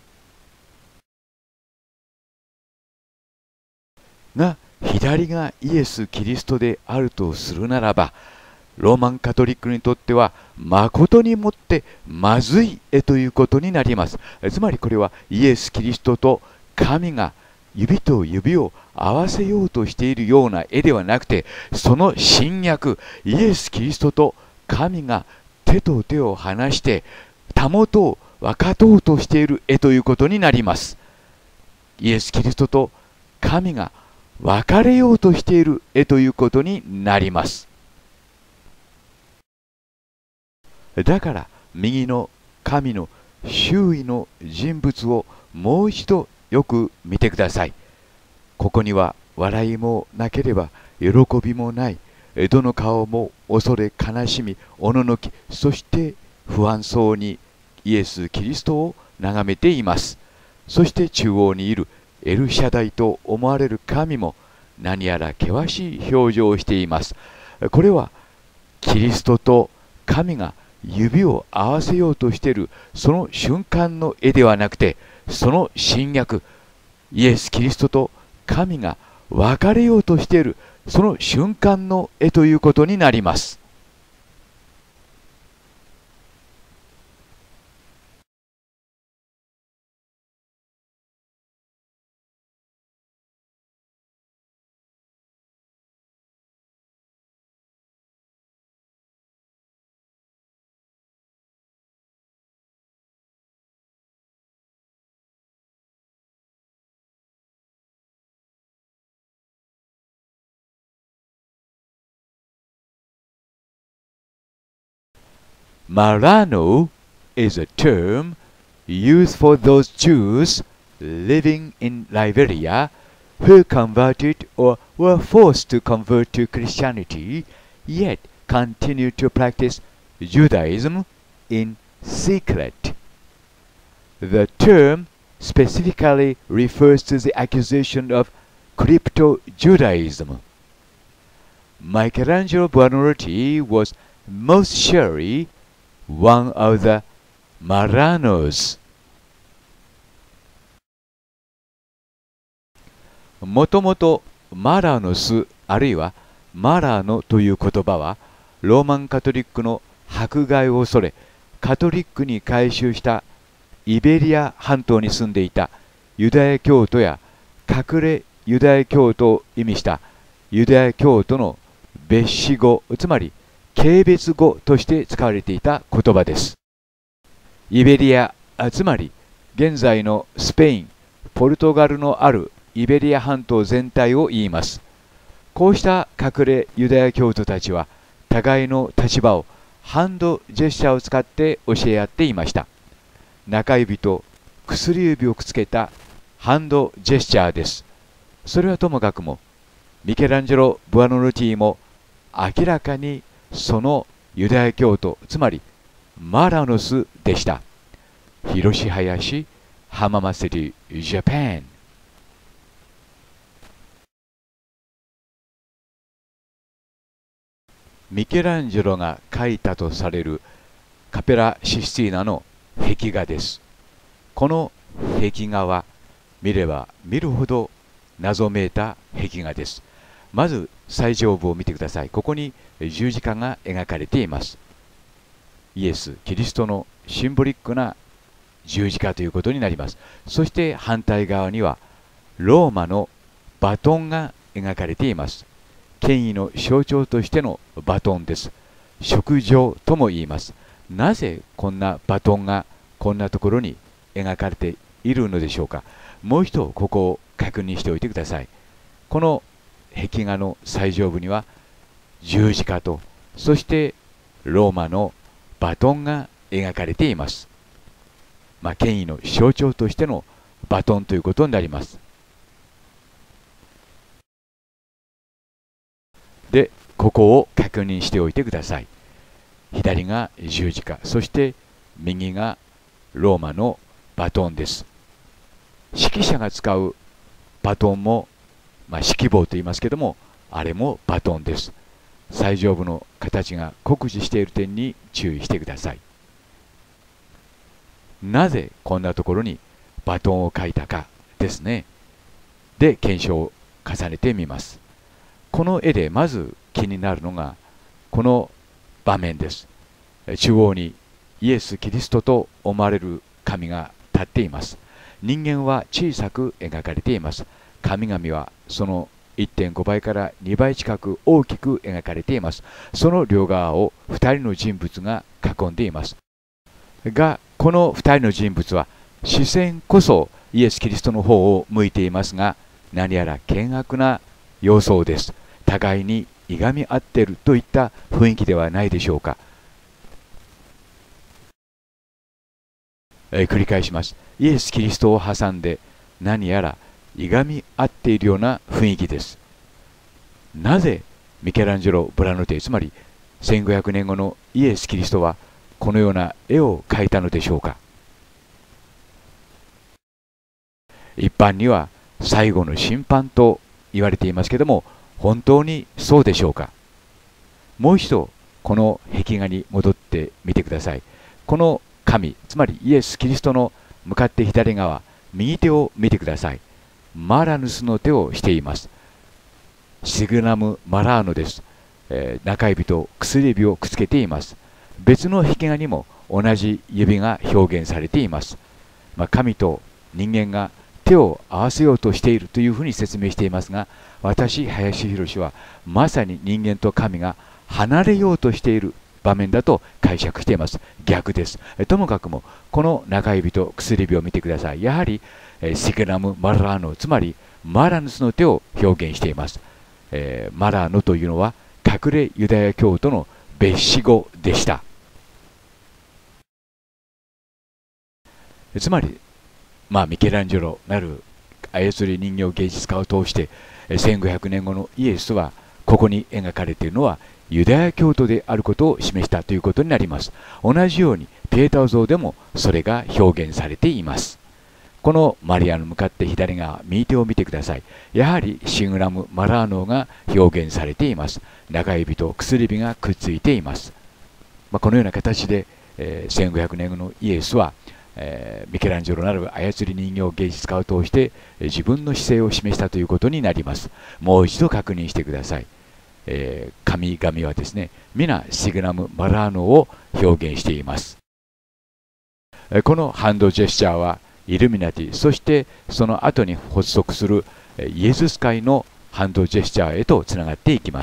が左がイエス・キリストであるとするならば、ローマンカトリックにとっては誠にもってまずい絵ということになります。つまりこれはイエス・キリストと神が指と指を合わせようとしているような絵ではなくて、その新約イエス・キリストと神が手と手を離してたもとを分かとうとしている絵ということになります。イエス・キリストと神が別れようとしている絵ということになります。だから右の神の周囲の人物をもう一度よく見てください。ここには笑いもなければ喜びもない、どの顔も恐れ悲しみおののき、そして不安そうにイエス・キリストを眺めています。そして中央にいるエルシャダイと思われる神も何やら険しい表情をしています。これはキリストと神が指を合わせようとしているその瞬間の絵ではなくて、その新約イエス・キリストと神が別れようとしているその瞬間の絵ということになります。Marano is a term used for those Jews living in Liberia who converted or were forced to convert to Christianity, yet continued to practice Judaism in secret. The term specifically refers to the accusation of crypto-Judaism. Michelangelo Buonarroti was most surely one of the Maranos. もともとマラノスあるいはマラノという言葉はローマンカトリックの迫害を恐れカトリックに改宗したイベリア半島に住んでいたユダヤ教徒や隠れユダヤ教徒を意味したユダヤ教徒の別詞語、つまり軽蔑語として使われていた言葉です。イベリア、つまり現在のスペイン、ポルトガルのあるイベリア半島全体を言います。こうした隠れユダヤ教徒たちは互いの立場をハンドジェスチャーを使って教え合っていました。中指と薬指をくっつけたハンドジェスチャーです。それはともかくもミケランジェロ・ブアノルティも明らかにそのユダヤ教徒、つまりマラノスでした。広し林浜祭りジャパン。ミケランジェロが描いたとされるカペラ・システィーナの壁画です。この壁画は見れば見るほど謎めいた壁画です。まず最上部を見てください。ここに十字架が描かれています。イエス・キリストのシンボリックな十字架ということになります。そして反対側にはローマのバトンが描かれています。権威の象徴としてのバトンです。職状とも言います。なぜこんなバトンがこんなところに描かれているのでしょうか。もう一度ここを確認しておいてください。この壁画の最上部には十字架と、そしてローマのバトンが描かれています。まあ、権威の象徴としてのバトンということになります。で、ここを確認しておいてください。左が十字架、そして右がローマのバトンです。指揮者が使うバトンも、まあ、指揮棒と言いますけども、あれもバトンです。最上部の形が酷似している点に注意してください。なぜこんなところにバトンを書いたかですね。で、検証を重ねてみます。この絵でまず気になるのがこの場面です。中央にイエス・キリストと思われる神が立っています。人間は小さく描かれています。神々はその いってんご 倍からにばい近く大きく描かれています。その両側をふたりの人物が囲んでいます。が、このふたりの人物は視線こそイエス・キリストの方を向いていますが、何やら険悪な様相です。互いにいがみ合っているといった雰囲気ではないでしょうか。えー、繰り返します。イエス・キリストを挟んで何やらいがみ合っているような雰囲気です。なぜミケランジェロ・ブラノテ、つまりせんごひゃくねんごのイエス・キリストはこのような絵を描いたのでしょうか。一般には最後の審判と言われていますけども、本当にそうでしょうか。もう一度この壁画に戻ってみてください。この神、つまりイエス・キリストの向かって左側、右手を見てください。マラヌスの手をしています。シグナム・マラーノです。えー、中指と薬指をくっつけています。別の壁画にも同じ指が表現されています。まあ、神と人間が手を合わせようとしているというふうに説明していますが、私、林博はまさに人間と神が離れようとしている場面だと解釈しています。逆です。ともかくもこの中指と薬指を見てください。やはりシグナム・マラーノ、つまりマラヌスの手を表現しています。えー、マラーノというのは隠れユダヤ教徒の別詞語でした。つまりまあ、ミケランジェロなる操り人形芸術家を通してせんごひゃくねんごのイエスはここに描かれているのはユダヤ教徒であることを示したということになります。同じようにピエタ像でもそれが表現されています。このマリアの向かって左側、右手を見てください。やはりシグラム・マラーノが表現されています。中指と薬指がくっついています。まあ、このような形で、えー、せんごひゃくねんごのイエスはえー、ミケランジェロなる操り人形芸術家を通して、えー、自分の姿勢を示したということになります。もう一度確認してください。えー、神々はですね、皆シグナム・マラーノを表現しています。えー、このハンドジェスチャーはイルミナティ、そしてその後に発足するイエズス会のハンドジェスチャーへとつながっていきます。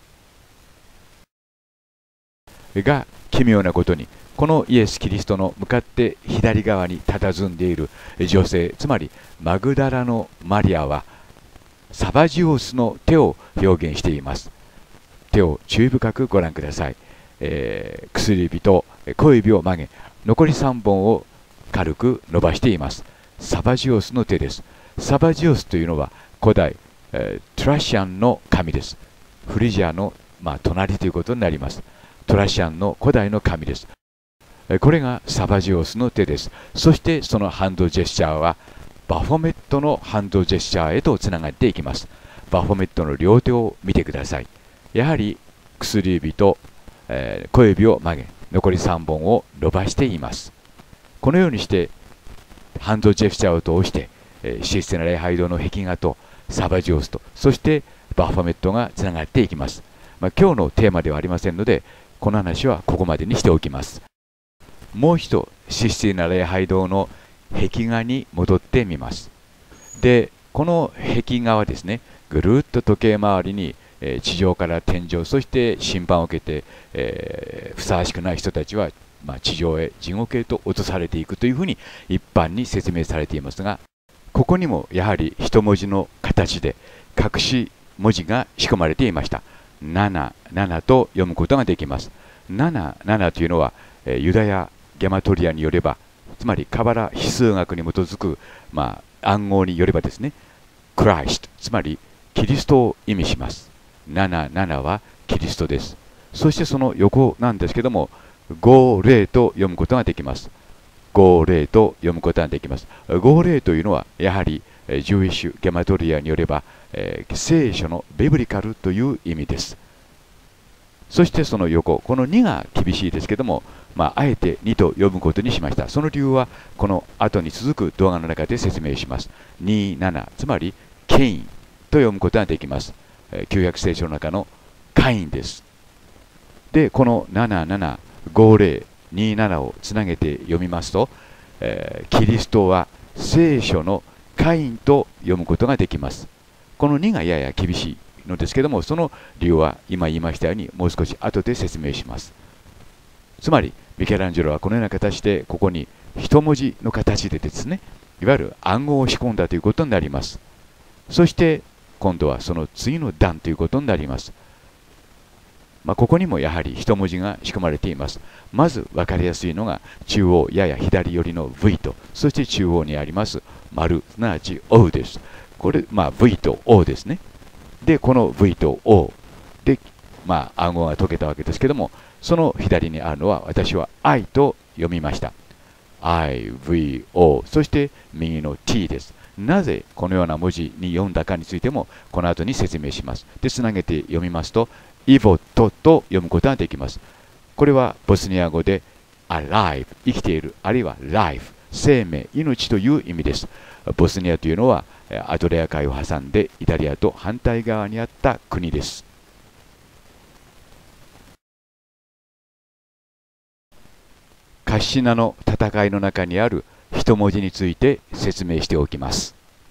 が奇妙なことに、このイエス・キリストの向かって左側に佇んでいる女性、つまりマグダラのマリアはサバジオスの手を表現しています。手を注意深くご覧ください。えー、薬指と小指を曲げ、残りさんぼんを軽く伸ばしています。サバジオスの手です。サバジオスというのは古代、えー、トラシアンの神です。フリジアの、まあ、隣ということになります。トラシアンの古代の神です。これがサバジオスの手です。そしてそのハンドジェスチャーはバフォメットのハンドジェスチャーへとつながっていきます。バフォメットの両手を見てください。やはり薬指と、えー、小指を曲げ、残りさんぼんを伸ばしています。このようにしてハンドジェスチャーを通して、えー、神聖な礼拝堂の壁画とサバジオスと、そしてバフォメットがつながっていきます。まあ、今日のテーマではありませんので、この話はここまでにしておきます。もう一度、神聖な礼拝堂の壁画に戻ってみます。で、この壁画はですね、ぐるっと時計回りに、えー、地上から天井、そして審判を受けて、えー、ふさわしくない人たちは、まあ、地上へ、地獄へと落とされていくというふうに一般に説明されていますが、ここにもやはり一文字の形で隠し文字が仕込まれていました。なな、ななと読むことができます。なな、ななというのは、えー、ユダヤゲマトリアによれば、つまりカバラ比数学に基づく、まあ、暗号によればですね、クライスト、つまりキリストを意味します。なな、ななはキリストです。そしてその横なんですけども、ごじゅうと読むことができます。ごじゅうと読むことができます。ごじゅうというのはやはりジューイッシュゲマトリアによれば、えー、聖書のビブリカルという意味です。そしてその横、このにが厳しいですけども、まあ、あえてにと読むことにしました。その理由は、この後に続く動画の中で説明します。に、なな、つまり、ケインと読むことができます。旧約聖書の中のカインです。で、このなな、なな、ごじゅう、に、ななをつなげて読みますと、えー、キリストは聖書のカインと読むことができます。このにがやや厳しいのですけども、その理由は今言いましたようにもう少し後で説明します。つまりミケランジェロはこのような形でここに一文字の形でですね、いわゆる暗号を仕込んだということになります。そして今度はその次の段ということになります。まあ、ここにもやはり一文字が仕込まれています。まず分かりやすいのが中央やや左寄りの V と、そして中央にあります丸、すなわち O です。これ、まあ、V と O ですね。で、この V と O で、まあ、暗号が解けたわけですけども、その左にあるのは私は I と読みました。I、V、O、そして右の T です。なぜこのような文字に読んだかについてもこの後に説明します。で、つなげて読みますと、イボットと読むことができます。これはボスニア語で alive、生きている、あるいは life、生命、命という意味です。ボスニアというのはアドレア海を挟んでイタリアと反対側にあった国です。カッシナの戦いの中にある一文字について説明しておきます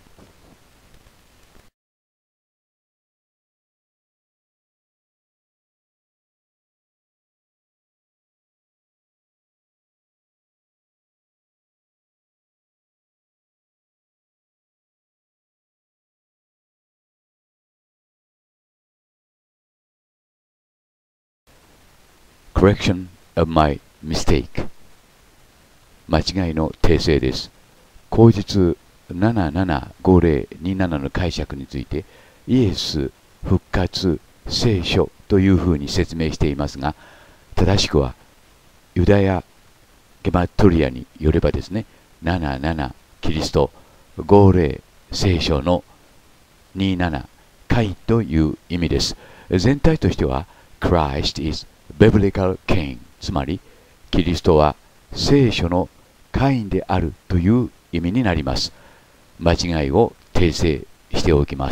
。Correction of my mistake。間違いの訂正です。口述ななななごぜろにななの解釈について、イエス、復活、聖書というふうに説明していますが、正しくはユダヤゲマトリアによればですね、ななななキリスト、ごぜろ聖書のにじゅうなな回という意味です。全体としては Christ is biblical king、 つまりキリストは聖書の会員であるという意味になります。間違いを訂正しておきます。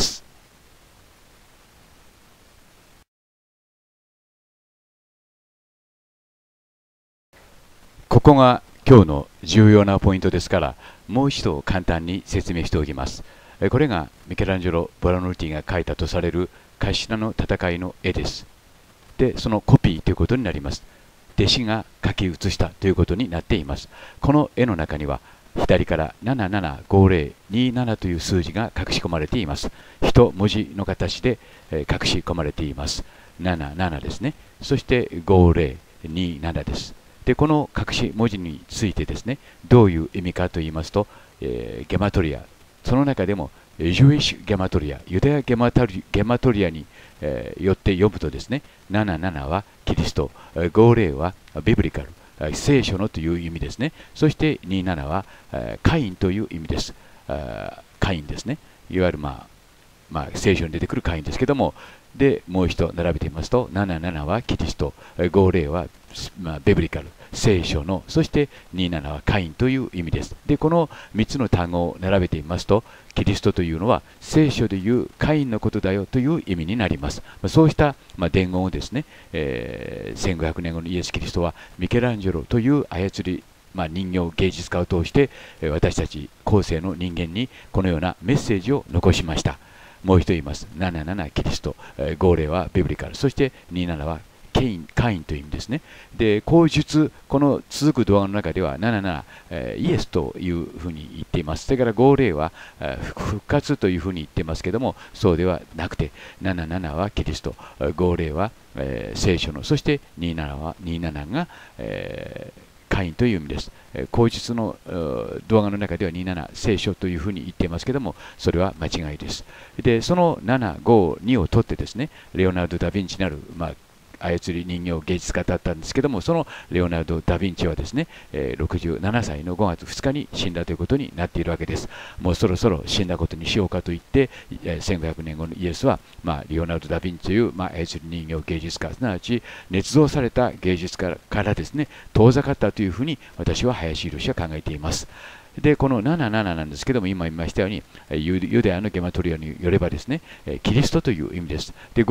ここが今日の重要なポイントですから、もう一度簡単に説明しておきます。これがミケランジェロ・ボラノルティが描いたとされるカッシナの戦いの絵です。で、そのコピーということになります。弟子が書き写したということになっています。この絵の中には左からななななごぜろにじゅうななという数字が隠し込まれています。一文字の形で隠し込まれています。ななななですね。そしてごぜろにじゅうななです。で、この隠し文字についてですね、どういう意味かと言いますと、えー、ゲマトリア、その中でもジュイッシュゲマトリア、ユダヤゲマトリゲマトリアに、えー、よって読むとですね、ななななはキリスト、ごぜろはビブリカル、聖書のという意味ですね。そしてにじゅうななは、えー、カインという意味です。カインですね。いわゆる、まあ、まあ、聖書に出てくるカインですけども、で、もう一度並べてみますと、ななななはキリスト、ごぜろは、まあ、ビブリカル、聖書の、そしてにじゅうななはカインという意味です。で、このみっつの単語を並べてみますと、キリストというのは聖書でいうカインのことだよという意味になります。そうした、まあ、伝言をですね、えー、せんごひゃくねんごのイエス・キリストはミケランジェロという操り、まあ、人形芸術家を通して私たち後世の人間にこのようなメッセージを残しました。もう一度言います。ななななキリスト、ごぜろはビブリカル、そしてにじゅうななはケイン、カインという意味ですね。で、口述、この続く動画の中ではなななな、えー、イエスというふうに言っています。それからごぜろは、えー、復活というふうに言っていますけども、そうではなくて、ななななはキリスト、ごぜろは、えー、聖書の、そしてにじゅうななはにじゅうななが、えーカインという意味です。口述の動画の中ではにじゅうなな聖書というふうに言っていますけども、それは間違いです。で、そのなな、ご、にを取ってですね、レオナルド・ダ・ヴィンチなる、まあ、操り人形芸術家だったんですけども、そのレオナルド・ダ・ヴィンチはですね、えー、ろくじゅうななさいのごがつふつかに死んだということになっているわけです。もうそろそろ死んだことにしようかと言って、えー、せんごひゃくねんごのイエスは、まあ、レオナルド・ダ・ヴィンチという、まあ、操り人形芸術家、すなわち捏造された芸術家からですね、遠ざかったというふうに私は林宏は考えています。で、このなななななんですけども、今言いましたように、ユダヤのゲマトリアによればですね、キリストという意味です。で、ご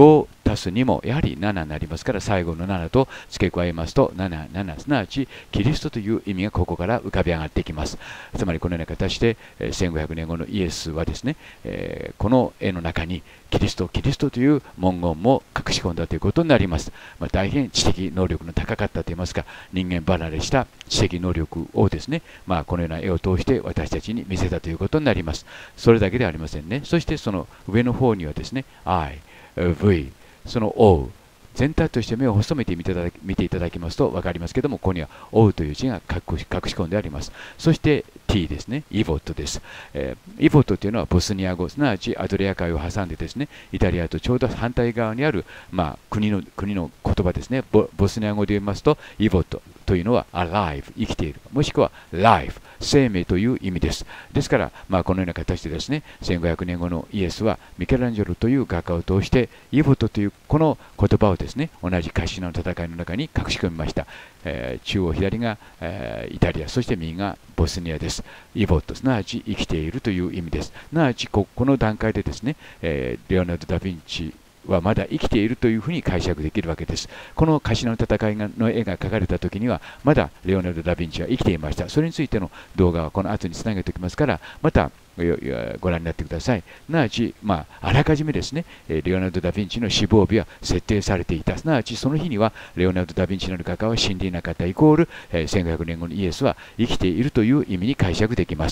足すにもやはりななになりますから、最後のななと付け加えますとなな、なな、すなわちキリストという意味がここから浮かび上がってきます。つまりこのような形でせんごひゃくねんごのイエスはですね、えー、この絵の中にキリスト、キリストという文言も隠し込んだということになります。まあ、大変知的能力の高かったといいますか、人間離れした知的能力をですね、まあ、このような絵を通して私たちに見せたということになります。それだけではありませんね。そしてその上の方にはですね、I、V、その O、全体として目を細めて見ていただき、見ていただきますと分かりますけども、ここには O という字が隠し、隠し込んであります。そして T ですね、イボットです。えー、イボットというのはボスニア語、すなわちアドリア海を挟んでですね、イタリアとちょうど反対側にある、まあ、国の、国の言葉ですね。ボ、ボスニア語で言いますと、イボットというのは alive、生きている。もしくは life、生命という意味です。ですから、まあ、このような形でですね、せんごひゃくねんごのイエスはミケランジェロという画家を通して、イボットというこの言葉をですね、同じカシナの戦いの中に隠し込みました。えー、中央左が、えー、イタリア、そして右がボスニアです。イボット、すなわち生きているという意味です。すなわちこ、この段階でですね、えー、レオナルド・ダ・ヴィンチはまだ生きているというふうに解釈できるわけです。このカシナの戦いの絵が描かれた時には、まだレオナルド・ダ・ヴィンチは生きていました。それについての動画はこの後につなげておきますから、またご覧になってください。すなわち、まあ、あらかじめですね、レオナルド・ダ・ヴィンチの死亡日は設定されていた。すなわち、その日にはレオナルド・ダ・ヴィンチの画家は死んでいなかったイコール、せんごひゃくねんごのイエスは生きているという意味に解釈できます。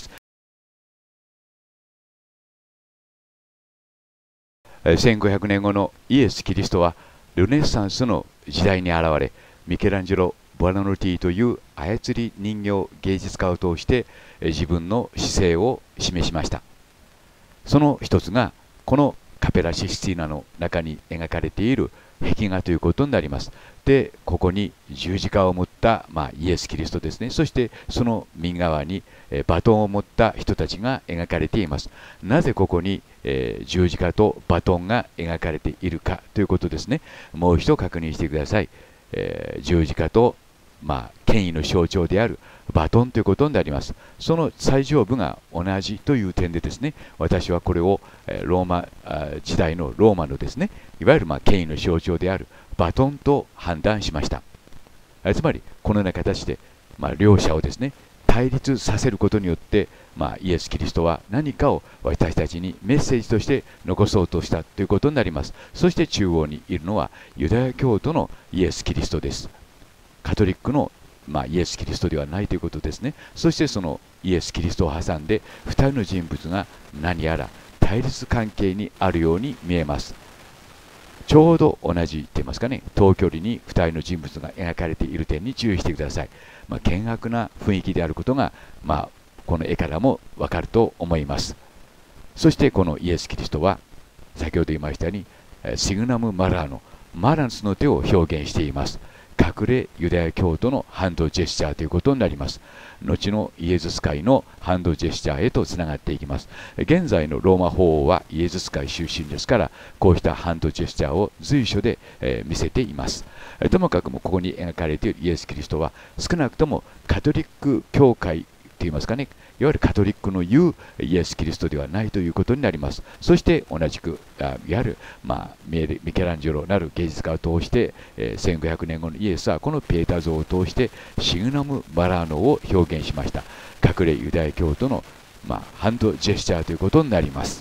せんごひゃくねんごのイエス・キリストはルネッサンスの時代に現れ、ミケランジェロ・ボナノティという操り人形芸術家を通して自分の姿勢を示しました。その一つがこのカペラ・システィーナの中に描かれている壁画ということになります。で、ここに十字架を持った、まあ、イエス・キリストですね。そしてその右側にバトンを持った人たちが描かれています。なぜここに、えー、十字架とバトンが描かれているかということですね。もう一度確認してください。えー、十字架と、まあ、権威の象徴であるバトンということになります。その最上部が同じという点でですね、私はこれをローマ時代のローマのですね、いわゆるまあ権威の象徴であるバトンと判断しました。つまり、このような形で、まあ、両者をですね、対立させることによって、まあ、イエス・キリストは何かを私たちにメッセージとして残そうとしたということになります。そして中央にいるのはユダヤ教徒のイエス・キリストです。カトリックの、まあ、イエス・キリストではないということですね。そしてそのイエス・キリストを挟んでふたりの人物が何やら対立関係にあるように見えます。ちょうど同じと言いますかね、等距離にふたりの人物が描かれている点に注意してください。まあ、険悪な雰囲気であることが、まあ、この絵からもわかると思います。そしてこのイエス・キリストは先ほど言いましたようにシグナム・マラーノ、マランスの手を表現しています。隠れユダヤ教徒のハンドジェスチャーということになります。後のイエズス会のハンドジェスチャーへとつながっていきます。現在のローマ法王はイエズス会出身ですから、こうしたハンドジェスチャーを随所で、えー、見せています。ともかくもここに描かれているイエス・キリストは少なくともカトリック教会といいますかね、いわゆるカトリックの言うイエス・キリストではないということになります。そして同じく、あいわゆる、まあ、ミケランジェロなる芸術家を通して、えー、せんごひゃくねんごのイエスはこのペーター像を通してシグナム・マラーノを表現しました。隠れユダヤ教徒の、まあ、ハンドジェスチャーということになります。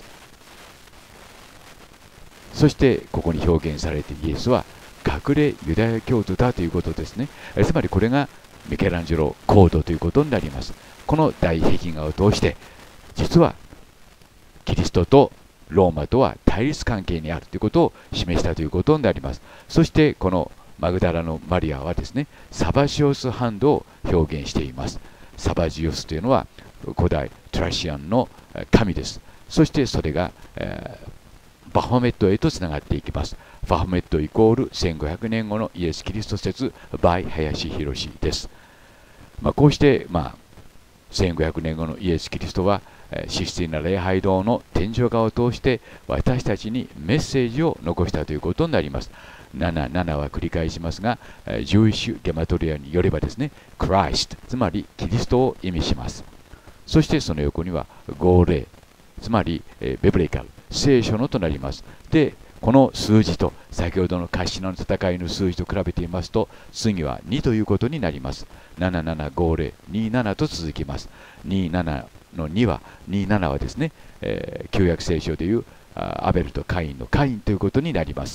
そしてここに表現されているイエスは隠れユダヤ教徒だということですね。えつまりこれがミケランジェロコードということになります。この大壁画を通して実はキリストとローマとは対立関係にあるということを示したということになります。そしてこのマグダラのマリアはですね、サバジオスハンドを表現しています。サバジオスというのは古代トラシアンの神です。そしてそれが、えー、バフォメットへとつながっていきます。バフォメットイコールせんごひゃくねんごのイエス・キリスト説 by 林博です。まあ、こうして、まあ、せんごひゃくねんごのイエス・キリストはシスティーナ礼拝堂の天井画を通して私たちにメッセージを残したということになります。なな、ななは繰り返しますが、ジュイッシュゲマトリアによればですね、Christ、つまりキリストを意味します。そしてその横には号令、つまりベブレイカル、聖書のとなります。で、 この数字と先ほどのカシナの戦いの数字と比べてみますと、次はにということになります。ななななごぜろにななと続きます。にななのには、にななはですね、えー、旧約聖書でいうアベルとカインのカインということになります。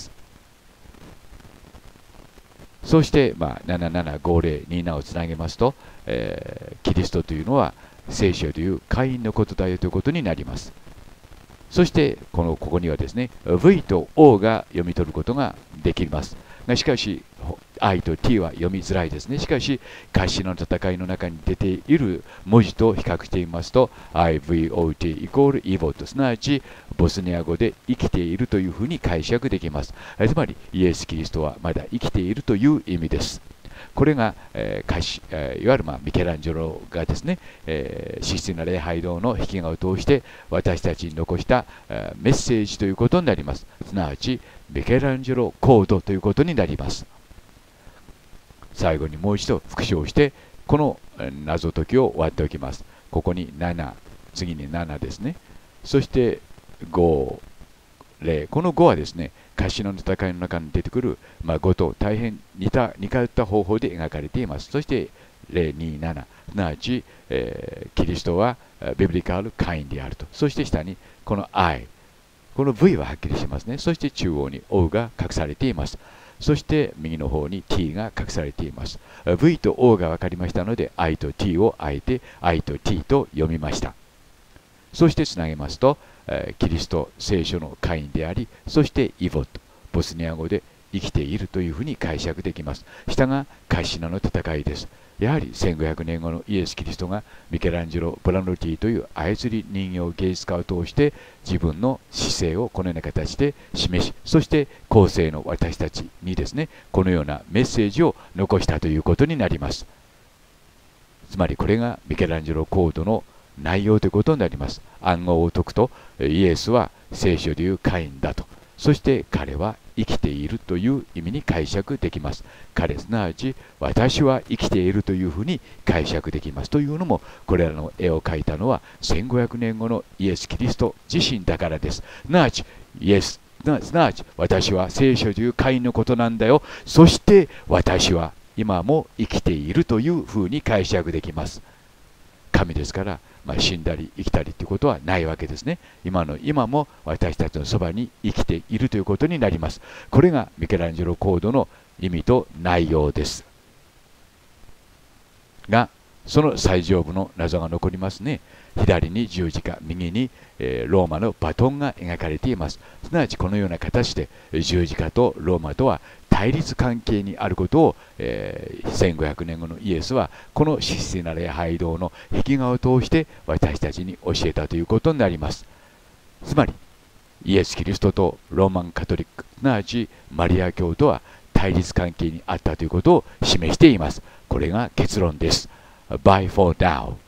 そして、まあ、ななななごぜろにななをつなげますと、えー、キリストというのは聖書でいうカインのことだよということになります。そしてこのここにはですね ブイ と オー が読み取ることができますが、しかし アイ と ティー は読みづらいですね。しかしカシナの戦いの中に出ている文字と比較してみますと アイブイオーティー イコールイボと、すなわちボスニア語で生きているというふうに解釈できます。つまりイエス・キリストはまだ生きているという意味です。これが、えー、歌詞えー、いわゆる、まあ、ミケランジェロがですね、えー、システィナ礼拝堂の壁画を通して私たちに残した、えー、メッセージということになります。すなわちミケランジェロコードということになります。最後にもう一度復唱してこの謎解きを終わっておきます。ここになな、次にななですね。そしてご、れい、このごはですね、カシナの戦いの中に出てくる、まあ、ごと大変似た似通った方法で描かれています。そしてぜろになな、すなわち、えー、キリストはビブリカルカインであると。そして下にこの アイ、この ブイ ははっきりしますね。そして中央に オー が隠されています。そして右の方に ティー が隠されています。ブイ と オー が分かりましたので アイ と ティー をあえて アイ と ティー と読みました。そしてつなげますと、えー、キリスト聖書のカインであり、そしてイボット、ボスニア語で生きているというふうに解釈できます。下がカシナの戦いです。やはりせんごひゃくねんごのイエス・キリストがミケランジェロ・ブラノティという操り人形芸術家を通して自分の姿勢をこのような形で示し、そして後世の私たちにですね、このようなメッセージを残したということになります。つまりこれがミケランジェロコードの内容ということになります。暗号を解くとイエスは聖書でいうカインだと、そして彼は生きているという意味に解釈できます。彼すなわち私は生きているというふうに解釈できます。というのもこれらの絵を描いたのはせんごひゃくねんごのイエス・キリスト自身だからです。すなわちイエスすなわち私は聖書というカインのことなんだよ、そして私は今も生きているというふうに解釈できます。神ですから、まあ、死んだり生きたりということはないわけですね。今の今も私たちのそばに生きているということになります。これがミケランジェロコードの意味と内容です。が、その最上部の謎が残りますね。左に十字架、右に、えー、ローマのバトンが描かれています。すなわちこのような形で十字架とローマとは対立関係にあることを、えー、せんごひゃくねんごのイエスはこの神聖な礼拝堂の壁画を通して私たちに教えたということになります。つまりイエス・キリストとローマンカトリック、すなわちマリア教とは対立関係にあったということを示しています。これが結論です。Bye for now.